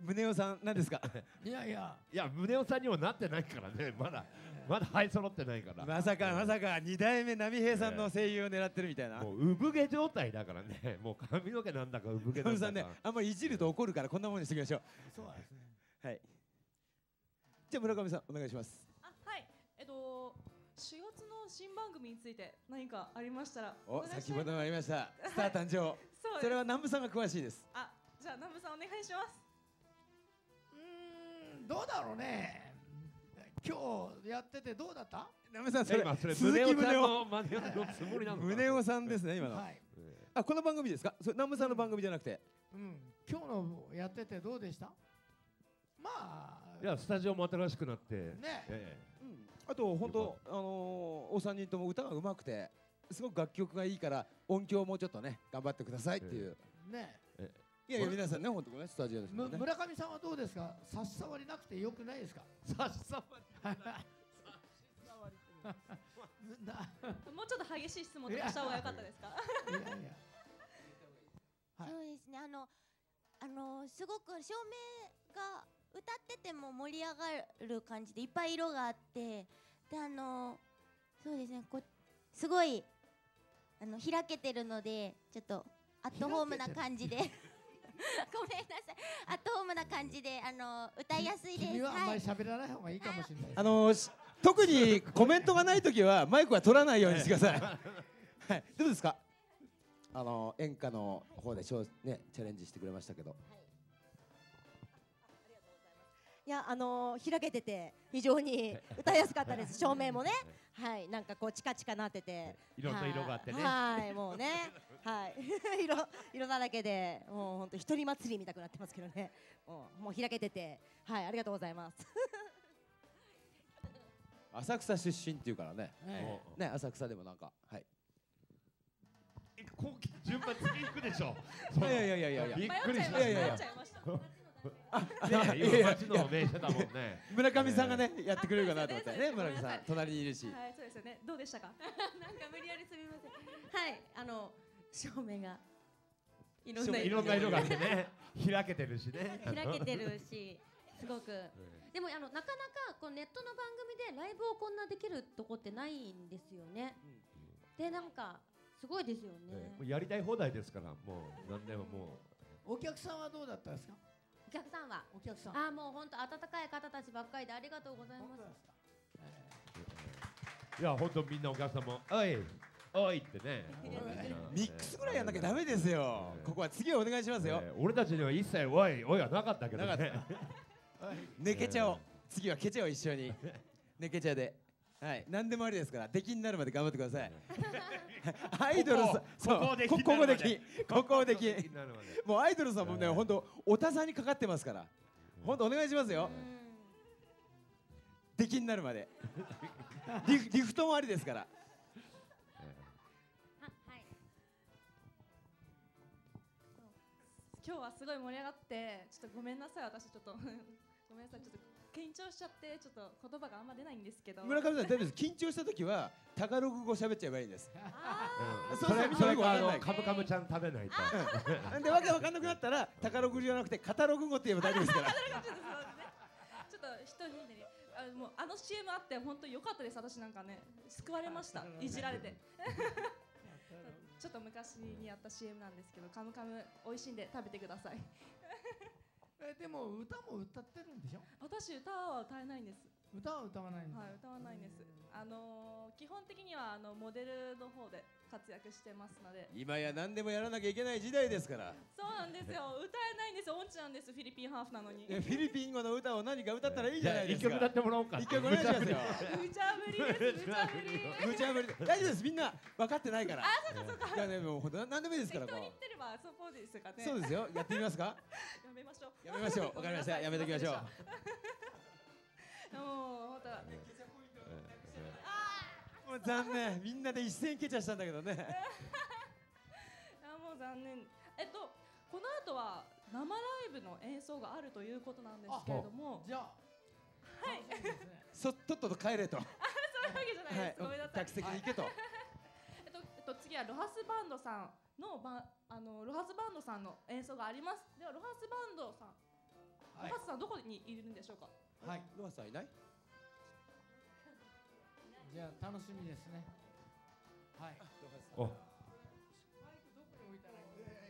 宗男さん何ですか。 いやいやいや宗男さんにもなってないからね、まだまだ生え揃ってないから。 まさかまさか二代目波平さんの声優を狙ってるみたいな。 もう産毛状態だからね、もう髪の毛なんだか産毛なんだか。 さんね、あんまりいじると怒るからこんなもんにしておきましょう。 そうですね。 はい。じゃあ村上さんお願いします。 あ、はい。えっとしがつの新番組について何かありましたらお、先ほどもありましたスター誕生。 そうです。 それは南部さんが詳しいです。 あ、じゃあ南部さんお願いします。 うーん、どうだろうね。今日やっててどうだった？ 南部さんそれ今それ鈴木宗男の真似のつもりなのか。 宗男さんですね今の。 はい。 あ、この番組ですか？それ南部さんの番組じゃなくて。 うん。今日のやっててどうでした？まあ。 いやスタジオも新しくなってね。 えうん。あと本当あのー、お三人とも歌が上手くてすごく楽曲がいいから音響もちょっとね頑張ってくださいっていう。 ね。 いやいや皆さんね本当ねスタジオですもんね。 村上さんはどうですか？差し障りなくてよくないですか？ 差し障り。 もうちょっと激しい質問とかした方が良かったですか？ いやいや。 そうですね。あのあのすごく照明が歌ってても盛り上がる感じでいっぱい色があってであのそうですねこうすごいあの開けてるのでちょっとアットホームな感じでごめんなさいアットホームな感じであの歌いやすいです。 君はあんまり喋らない方がいいかもしれない。 あのー、特にコメントがないときはマイクは取らないようにしてください。はい、どうですか？あのー、演歌の方でしょねチャレンジしてくれましたけど。 いや、あのー、開けてて非常に歌いやすかったです。照明もね、はい、なんかこうチカチカなってて、 いろんな色があってね。 はい、もうね、はい、色色だらけで、もう本当一人祭り見たくなってますけどね。もうもう開けてて、はい、ありがとうございます。 浅草出身っていうからね。 ええ、ね、浅草でもなんか、はい。 こう順番次行くでしょ。 いやいやいやいやいや。 びっくりしました。 いやいやいや。 あ、ね、今街の名車だもんね。 村上さんがね、やってくれるかなと思ってね、村上さん、隣にいるし。 はい、そうですよね。どうでしたか？ なんか無理やりすみません。はい、あの照明がいろんいろんな色があってね、開けてるしね。 開けてるし、すごく。でもあのなかなかこうネットの番組でライブをこんなできるとこってないんですよね。でなんかすごいですよね。 やりたい放題ですから、もう何でももう。お客さんはどうだったんですか？ お客さんは。 お客さん。 あ、もう本当温かい方たちばっかりでありがとうございます。 いや本当みんなお客さんもおいおいってね。 ミックスぐらいやんなきゃダメですよ。ここは次お願いしますよ。 俺たちには一切おいおいはなかったけどね。 ねけちゃおう。次はけちゃおう一緒に。ねけちゃで。はい、何でもありですから出禁になるまで頑張ってください。アイドルさん、そう、ここでき、ここでき、もうアイドルさんもね、本当おたさにかかってますから、本当お願いしますよ。出禁になるまで。リフ、リフトもありですから。 今日はすごい盛り上がってちょっとごめんなさい私ちょっとごめんなさいちょっと緊張しちゃってちょっと言葉があんま出ないんですけど。 村上さん大丈夫です。緊張した時はタガログ語喋っちゃえばいいです。 それそれかあのカムカムちゃん食べないと。 でわけわかんなくなったらタガログじゃなくてカタログ語って言えば大丈夫ですから。 ちょっと一人であもうあの シーエム あって本当良かったです。私なんかね救われました。いじられて。ちょっと昔にやった シーエム なんですけど、カムカム美味しいんで食べてください。 えでも歌も歌ってるんでしょ？ 私歌は歌えないんです。 歌は歌わないんです。 はい、歌わないんです。あのー、基本的にはあのモデルの方で活躍してますので。 今や何でもやらなきゃいけない時代ですから。 そうなんですよ。歌えないんですよ。音痴なんです。フィリピンハーフなのに。 フィリピン語の歌を何か歌ったらいいじゃないですか。 一曲歌ってもらおうか。 一曲お願いしますよ。 無茶ぶりです。無茶ぶり。 無茶ぶり。大丈夫です。みんな分かってないから。 あ、そうかそうか。 いやねもう本当何でもいいですから。 適当に言ってればそうこうですかね。 そうですよ。やってみますか。 やめましょう。 やめましょう。わかりました。やめときましょう。 もう本当。 もう残念。みんなで一斉にケチャしたんだけどね。 あもう残念。えっとこの後は生ライブの演奏があるということなんですけれども。 じゃあ。 はい。 そとっとと帰れと。 あそういうわけじゃないです。ごめんなさい。 客席に行けと。 えっとえっと次はロハスバンドさんのばあのロハスバンドさんの演奏があります。ではロハスバンドさん。 はロハスさんどこにいるんでしょうか。 はい。ロハスさんいない？ じゃあ楽しみですね。はい。 お。 マイクどこに置いたらいいんだ。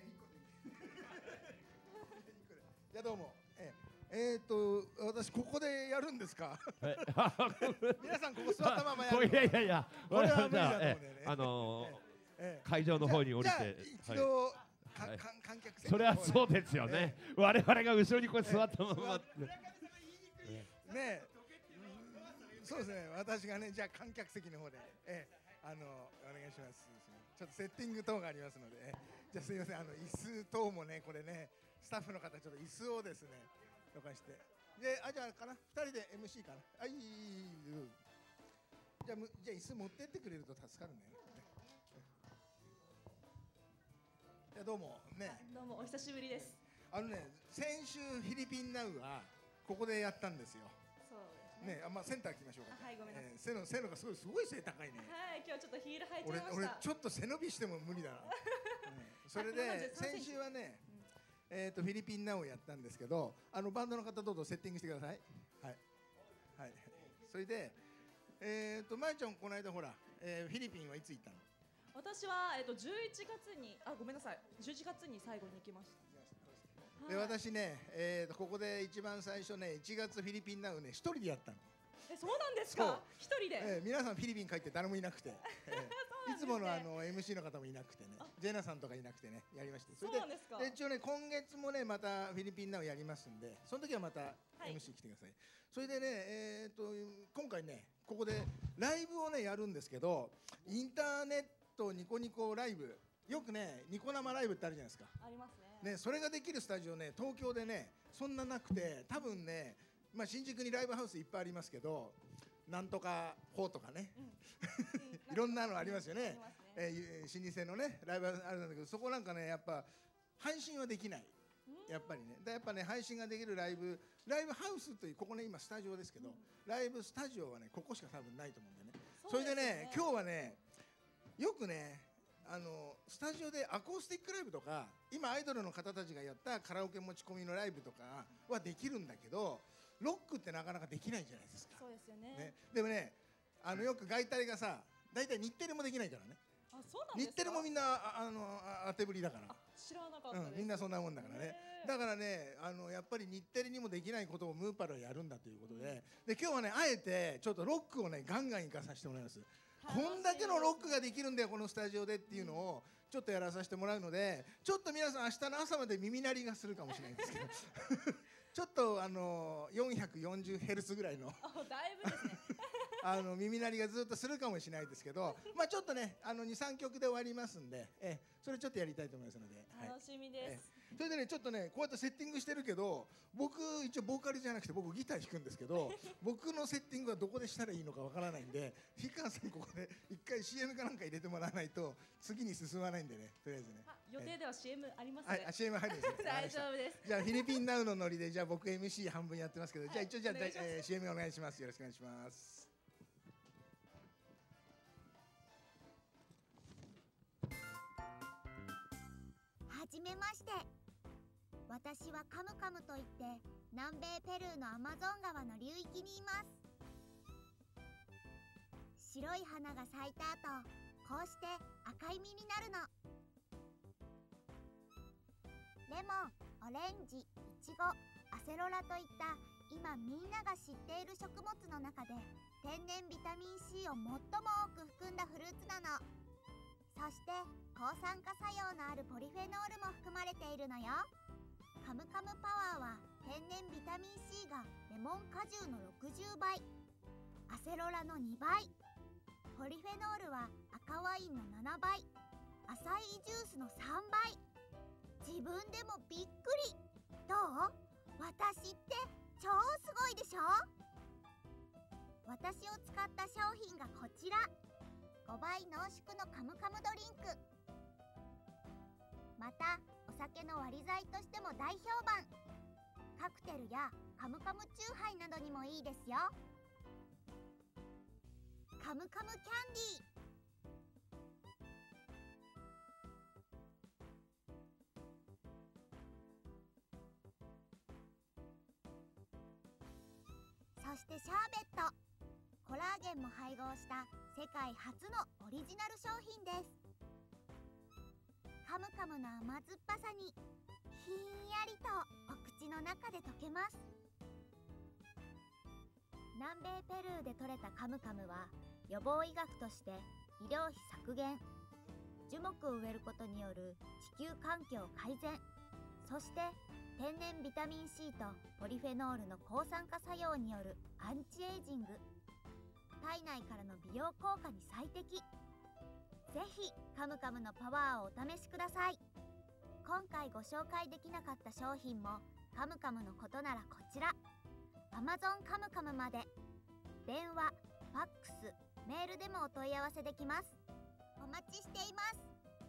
いやどうも。ええー、と私ここでやるんですか。皆さんここ座ったままやる。 いやいやいや。 これは無理だと思うんだよね。 あのええ会場の方に降りて。 一度かか観客席。 それはそうですよね。我々が後ろにこう座ったまま。 ね。そうですね。私がねじゃあ観客席の方で、ええ、あのお願いします。ちょっとセッティング等がありますので、ええ、じゃあすみません。あの椅子等もねこれねスタッフの方ちょっと椅子をですねどかして、であじゃあかな二人で エムシー かな。あいいいいいい。じゃあむじゃあ椅子持ってってくれると助かるね。いやどうもね。 どうもお久しぶりです。 あのね先週フィリピンナウはここでやったんですよ。 そうですね。 ね、あまあセンター来ましょうか。 はい、ごめんなさい。 えー、背の背のがすごいすごい背高いね。 はい、今日ちょっとヒール履いちゃいました。 俺俺ちょっと背伸びしても無理だな。うん、それで先週はね、うん、えっ、ー、とフィリピンナウをやったんですけど、あのバンドの方どうぞセッティングしてください。はいはい。それでえっ、ー、とまいちゃんこの間ほら、えー、フィリピンはいつ行ったの？ 私はえっ、ー、とじゅういちがつにあごめんなさいじゅういちがつに最後に行きました。 で私ね、えー、とここで一番最初ねいちがつフィリピンナウね一人でやったの。 えそうなんですか？一人で、 えー、皆さんフィリピン帰って誰もいなくて、えー、いつものあの エムシー の方もいなくてねジェナさんとかいなくてねやりまして、それでで一応ね今月もねまたフィリピンナウやりますんでその時はまた エムシー 来てください、はい、それでね、えー、と今回ねここでライブをねやるんですけどインターネットニコニコライブよくねニコ生ライブってあるじゃないですか。 ありますね。 ね、それができるスタジオね東京でねそんななくて多分ね、まあ、新宿にライブハウスいっぱいありますけどなんとかほうとかね、うん、いろんなのありますよね。えー、老舗のねライブハウスあるんだけどそこなんかねやっぱ配信はできないやっぱりねだやっぱね配信ができるライブライブハウスというここね今スタジオですけど、うん、ライブスタジオはねここしか多分ないと思うんでね。それでね今日はねよくねあのスタジオでアコースティックライブとか今アイドルの方たちがやったカラオケ持ち込みのライブとかはできるんだけどロックってなかなかできないじゃないですか。 そうですよね。 ねでもねあのよく外体がさ大体日テレもできないからね。 あそうなんですか。 日テレもみんなああの当てぶりだから。 知らなかったです、 うん、みんなそんなもんだからね。だからねあのやっぱり日テレにもできないことをムーパルはやるんだということで、で今日はねあえてちょっとロックをねガンガン行かさせてもらいます。こんだけのロックができるんだよこのスタジオでっていうのをちょっとやらさせてもらうのでちょっと皆さん明日の朝まで耳鳴りがするかもしれないんですけどちょっとあのよんひゃくよんじゅうヘルツぐらいのだいぶですねあの耳鳴りがずっとするかもしれないですけどまあちょっとねあのにさんきょくで終わりますんでえそれちょっとやりたいと思いますので楽しみです、 はい、それでねちょっとねこうやってセッティングしてるけど僕一応ボーカルじゃなくて僕ギター弾くんですけど僕のセッティングはどこでしたらいいのかわからないんで氷川さんここで一回 シーエム かなんか入れてもらわないと次に進まないんでねとりあえずね予定では シーエム ありますね。 はい、シーエム 入るんですね大丈夫です。 じゃあフィリピンナウのノリでじゃあ僕 エムシー 半分やってますけど、はい、じゃあ一応じゃあ、えー、シーエム お願いします。よろしくお願いします。 はじめまして。私はカムカムといって南米ペルーのアマゾン川の流域にいます。白い花が咲いた後こうして赤い実になるの。レモン、オレンジ、イチゴ、アセロラといった今みんなが知っている食物の中で天然ビタミン シー を最も多く含んだフルーツなの。そして抗酸化作用のあるポリフェノールも含まれているのよ。カムカムパワーは天然ビタミン シー がレモン果汁のろくじゅうばい、アセロラのにばい、ポリフェノールは赤ワインのななばい、アサイージュースのさんばい。自分でもびっくり。どう？私って超すごいでしょ？私を使った商品がこちら。ごばい濃縮のカムカムドリンク。またお酒の割り剤としても大評判。カクテルやカムカムチューハイなどにもいいですよ。カムカムキャンディー。 してシャーベット、コラーゲンも配合した世界初のオリジナル商品です。カムカムの甘酸っぱさにひんやりとお口の中で溶けます。南米ペルーで採れたカムカムは予防医学として医療費削減、樹木を植えることによる地球環境改善、そして天然ビタミン C とポリフェノールの抗酸化作用によるアンチエイジング、体内からの美容効果に最適。ぜひカムカムのパワーをお試しください。今回ご紹介できなかった商品もカムカムのことならこちら Amazon カムカムまで。電話、ファックス、メールでもお問い合わせできます。お待ちしています。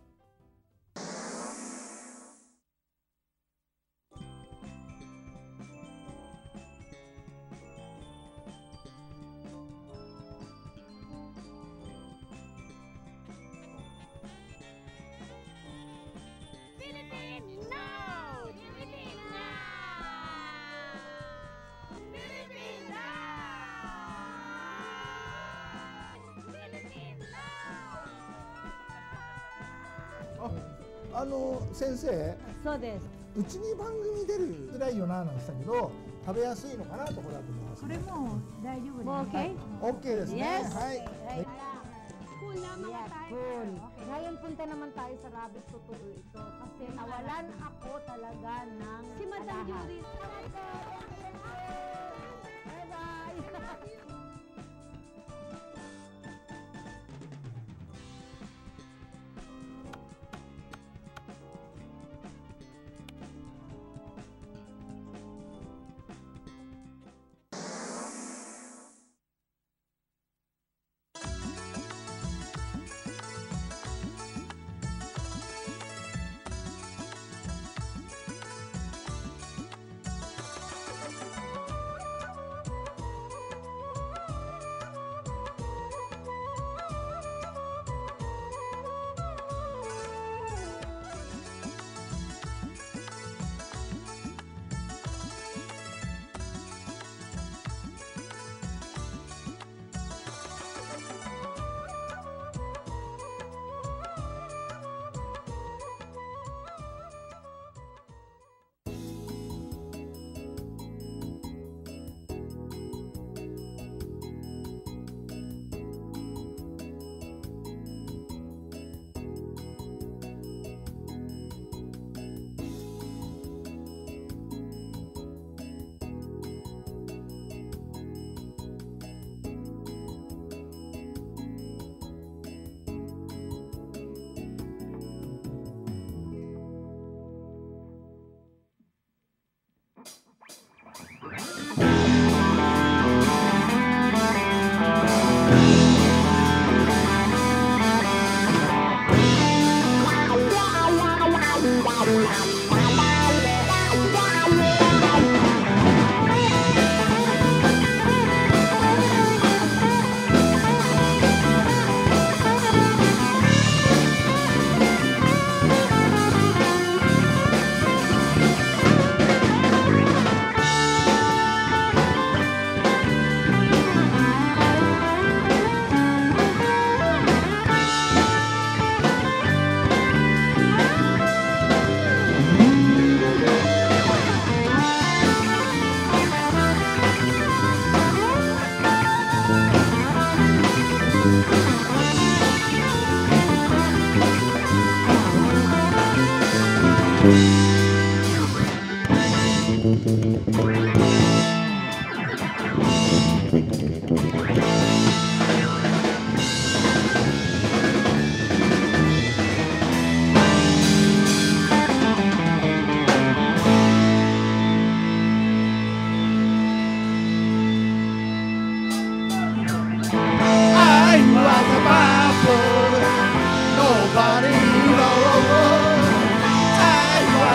あの先生、 そうです。 うちに番組出る辛いよななんしたけど、食べやすいのかなところだと思います。 これも大丈夫です。 もう OK？ OK ですね。はい。 Cool naman yes, tayo. Cool. Ngayon punta naman tayo sa rabbit totoo ito kasi nawalan ako talaga ng si Madam Judith. Bye-bye. Nobody knows I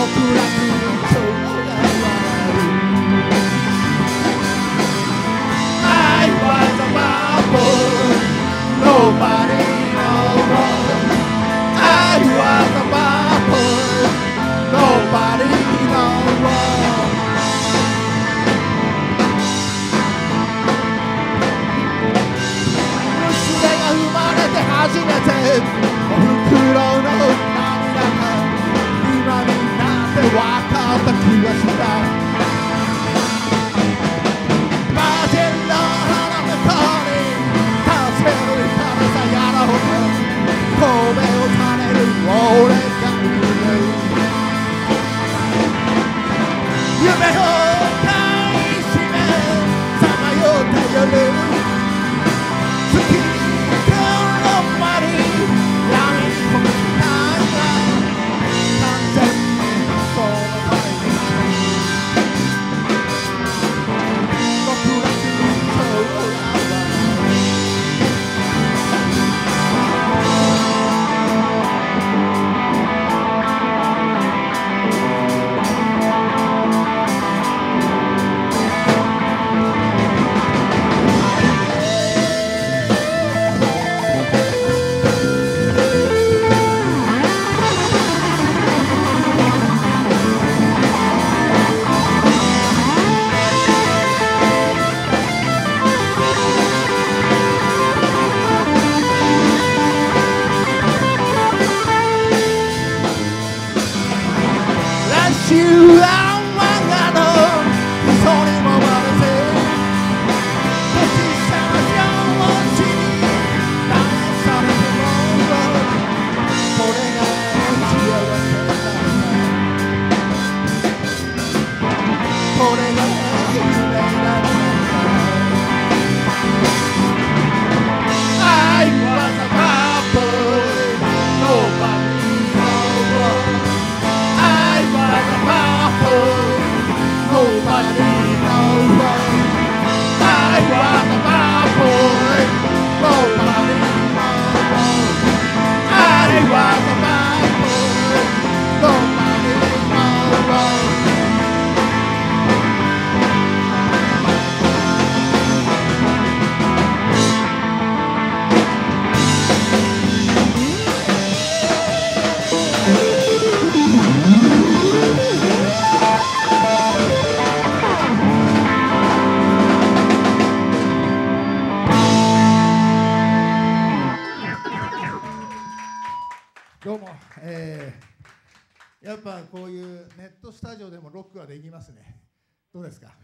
どうも、えー、やっぱこういうネットスタジオでもロックはできますね。どうですか？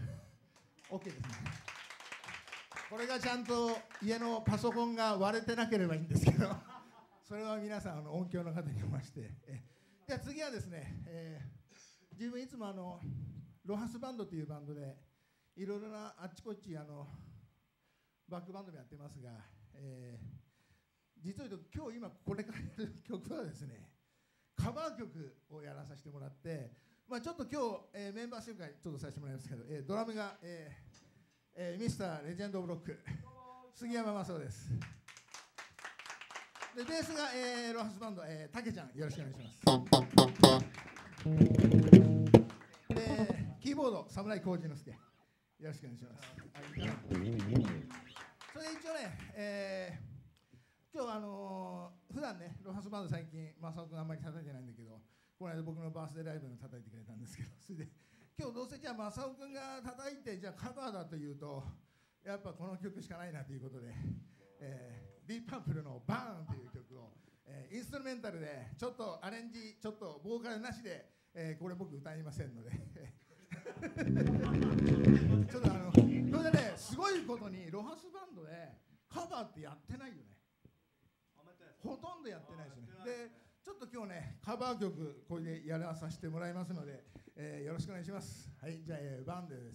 OK ですね。これがちゃんと家のパソコンが割れてなければいいんですけど、それは皆さんあの音響の方におまして。えでは次はですね、えー、自分いつもあのロハスバンドというバンドでいろいろなあっちこっちあのバックバンドもやってますが、えー実を言うと今日今これからやる曲はですねカバー曲をやらさせてもらって、まあ、ちょっと今日、えー、メンバー紹介ちょっとさせてもらいますけど、えー、ドラムが、えーえー、ミスターレジェンド・オブ・ロック杉山正夫です。でベースが、えー、ロハスバンド、えー、たけちゃんよろしくお願いします。でキーボード侍浩二之介よろしくお願いします。それで一応ね、えー今日あのー、普段ねロハスバンド最近正雄君あんまり叩いてないんだけど、この間僕のバースデーライブで叩いてくれたんですけど、それで今日どうせじゃあ正雄君が叩いてじゃあカバーだというとやっぱこの曲しかないなということで、えー、ディープパンプルのバーンという曲を、えー、インストゥルメンタルでちょっとアレンジちょっとボーカルなしで、えー、これ僕歌いませんのでちょっとあのこれでねすごいことにロハスバンドでカバーってやってないよね。ほとんどやってないですね。で、ちょっと今日ね、カバー曲これでやらさせてもらいますので、えー、よろしくお願いします。はい、じゃあ、えー、バンドです。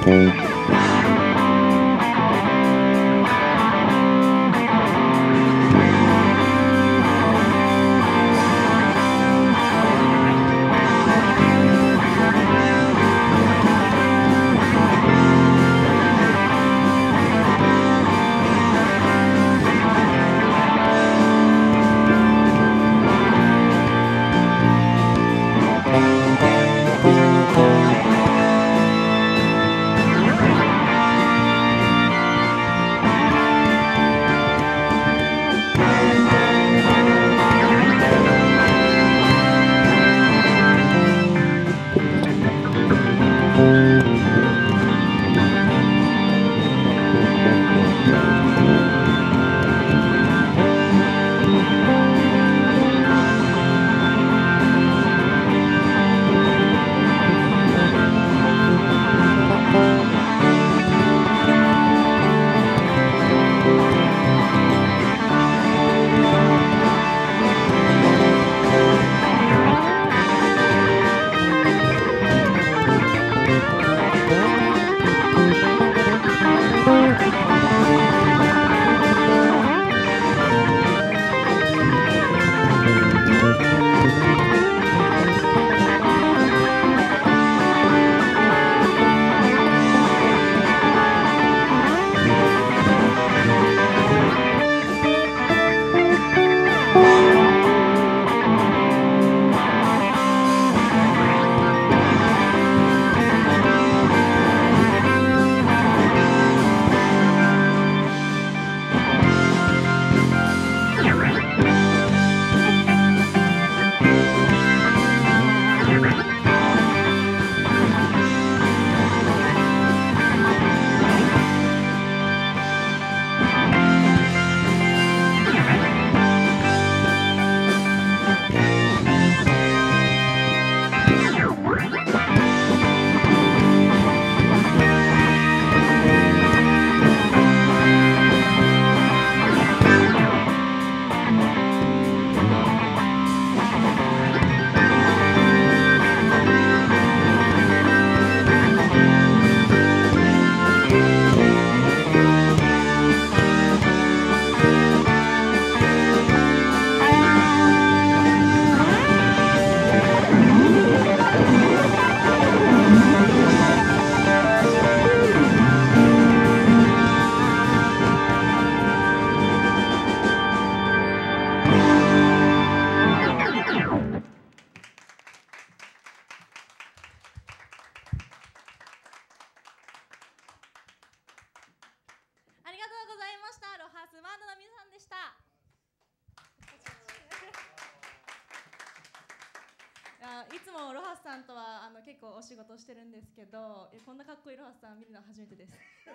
いつもロハスさんとはあの結構お仕事してるんですけど、こんなかっこいいロハスさん見るのは初めてです。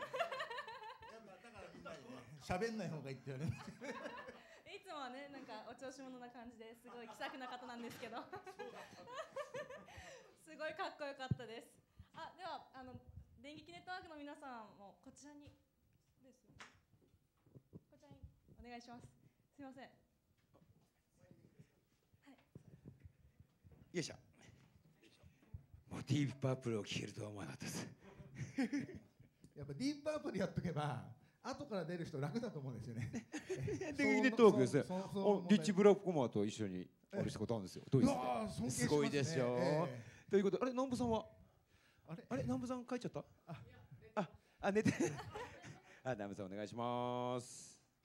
喋んない方がいいって言われる。 いつもはね、なんかお調子者な感じですごい気さくな方なんですけどすごいかっこよかったです。あ、ではあの電撃ネットワークの皆さんもこちらにですよね、こちらにお願いします。すみません。 よいしょ。もうディープパープルを聴けるとは思わなかったですやっぱディープパープルやっとけば後から出る人楽だと思うんですよね。 電撃ネットワークですね。リッチブラックコマと一緒にお会いしたことあるんですよ。どうですか。すごいでしょう。ということで、あれ南部さんはあれあれ南部さん帰っちゃった？ああ寝てあ、南部さんお願いします。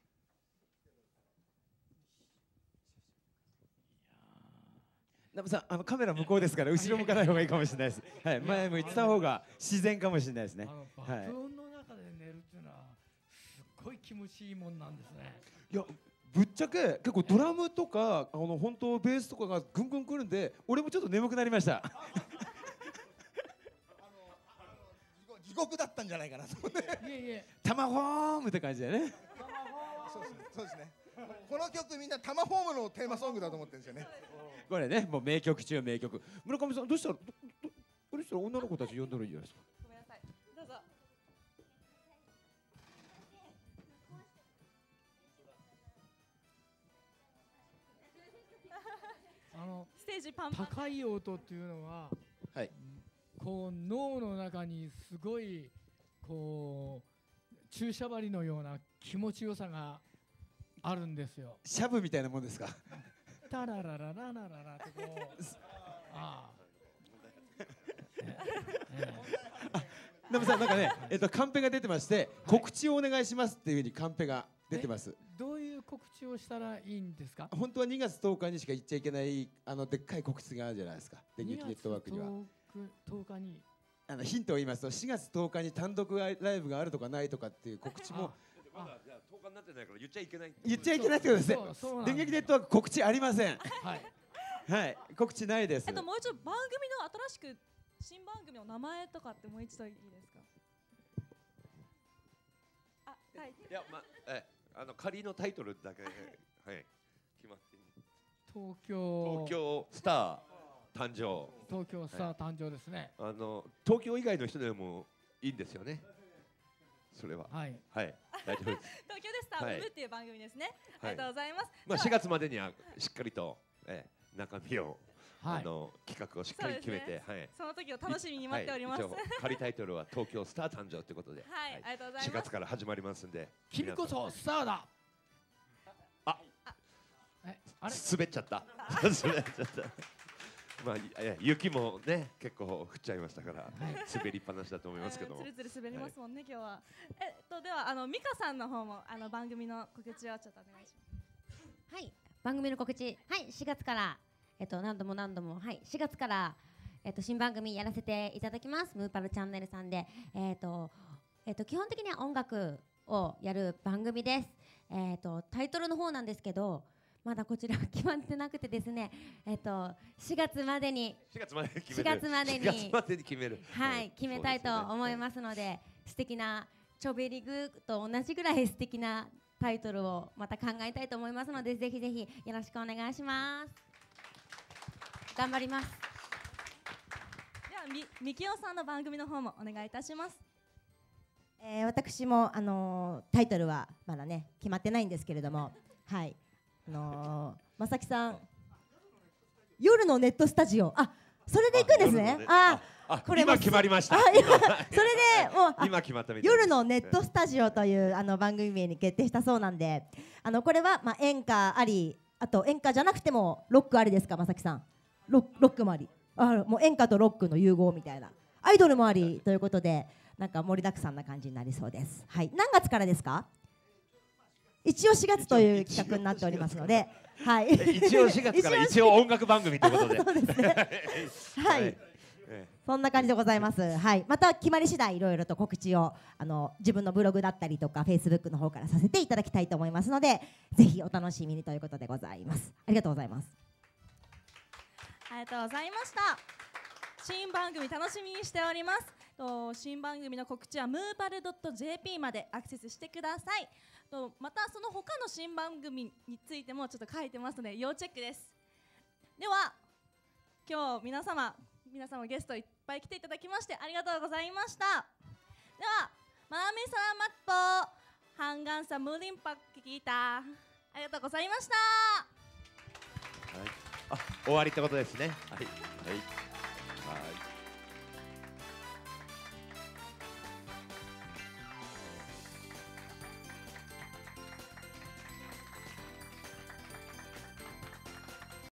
ナムさん、あのカメラ向こうですから後ろ向かない方がいいかもしれないです。はい、前向いてた方が自然かもしれないですね。 爆音の中で寝るっていうのはすっごい気持ちいいもんなんですね。 いや、ぶっちゃけ結構ドラムとかあの本当ベースとかがぐんぐんくるんで、俺もちょっと眠くなりました。 地獄だったんじゃないかなと思って。 いえいえ。 タマホームって感じだよね。 そうですね。そうですね。この曲みんなタマホームのテーマソングだと思ってるんですよね。 これね、もう名曲中名曲。村上さんどうしたら、どうしたら女の子たち呼んだらいいじゃないですか。 ごめんなさい。どうぞ。 あのステージパンパン。 高い音っていうのは、 はい。 こう脳の中にすごいこう注射針のような気持ちよさがあるんですよ。 シャブみたいなもんですか。 タラララララララってこうああナムさんなんかね、えっとカンペが出てまして、告知をお願いしますっていうふうにカンペが出てます。 どういう告知をしたらいいんですか。 本当はにがつとおかにしか言っちゃいけないあのでっかい告知があるじゃないですか。電撃ネットワークには。 とおかに。 あのヒントを言いますと、しがつとおかに単独ライブがあるとかないとかっていう告知も。 まだじゃあとおかになってないから言っちゃいけない。 言っちゃいけないってことですね。電撃ネットワーク告知ありません。 はい。 はい、告知ないです。 えっともう一度番組の新しく新番組の名前とかってもう一度いいですか。あ、はい。 いやまえあの仮のタイトルだけはい決まっている。 東京東京スター誕生。 東京スター誕生ですね。 あの東京以外の人でもいいんですよね。それは。 はい。 はい。大丈夫です。 東京でスターブっていう番組ですね。ありがとうございます。 まあしがつまでにはしっかりとえ中身をあの企画をしっかり決めて、はい。 その時を楽しみに待っております。 仮タイトルは東京スター誕生ということで。 はい。ありがとうございます。 しがつから始まりますんで。 君こそスターだ。 あ。 え、あれ。 滑っちゃった。滑っちゃった。まあ雪もね結構降っちゃいましたから滑りっぱなしだと思いますけども。 つるつる滑りますもんね今日は。えっとではあの美香さんの方もあの番組の告知をちょっとお願いします。 はい、番組の告知、はいしがつからえっと何度も何度もはいしがつからえっと新番組やらせていただきます。ムーパルチャンネルさんでえっとえっと基本的には音楽をやる番組です。えっとタイトルの方なんですけど。まだこちら決まってなくてですね、えっとしがつまでにしがつまでに決めるしがつまでにしがつまでに決めるはい決めたいと思いますので、素敵なチョベリグと同じぐらい素敵なタイトルをまた考えたいと思いますので、ぜひぜひよろしくお願いします。頑張ります。 ではみみきおさんの番組の方もお願いいたします。 えー、私もあのー、タイトルはまだね決まってないんですけれども、はい。あのー、まさきさん夜のネットスタジオ、あそれで行くんですね。ああこれ今決まりました。 それでもう今決まったみたい。 夜のネットスタジオというあの番組名に決定したそうなんで、あのこれはまあ演歌あり、あと演歌じゃなくてもロックありですか、まさきさん。ロロックもあり、あもう演歌とロックの融合みたいな、アイドルもありということで、なんか盛りだくさんな感じになりそうです。はい、何月からですか？一応しがつという企画になっておりますので、はい。 一応しがつから一応音楽番組ということで。 そうですね。はい。そんな感じでございます。はい。また決まり次第いろいろと告知をあの自分のブログだったりとかフェイスブックの方からさせていただきたいと思いますので、ぜひお楽しみにということでございます。ありがとうございます。 ありがとうございました。新番組楽しみにしております。と新番組の告知はムーパル .jp までアクセスしてください。とまたその他の新番組についてもちょっと書いてますので要チェックです。では今日皆様皆様ゲストいっぱい来ていただきましてありがとうございました。ではマラミサラマッポハンガンサムリンパッキキータありがとうございました。 はい、あ終わりってことですね。はい、はい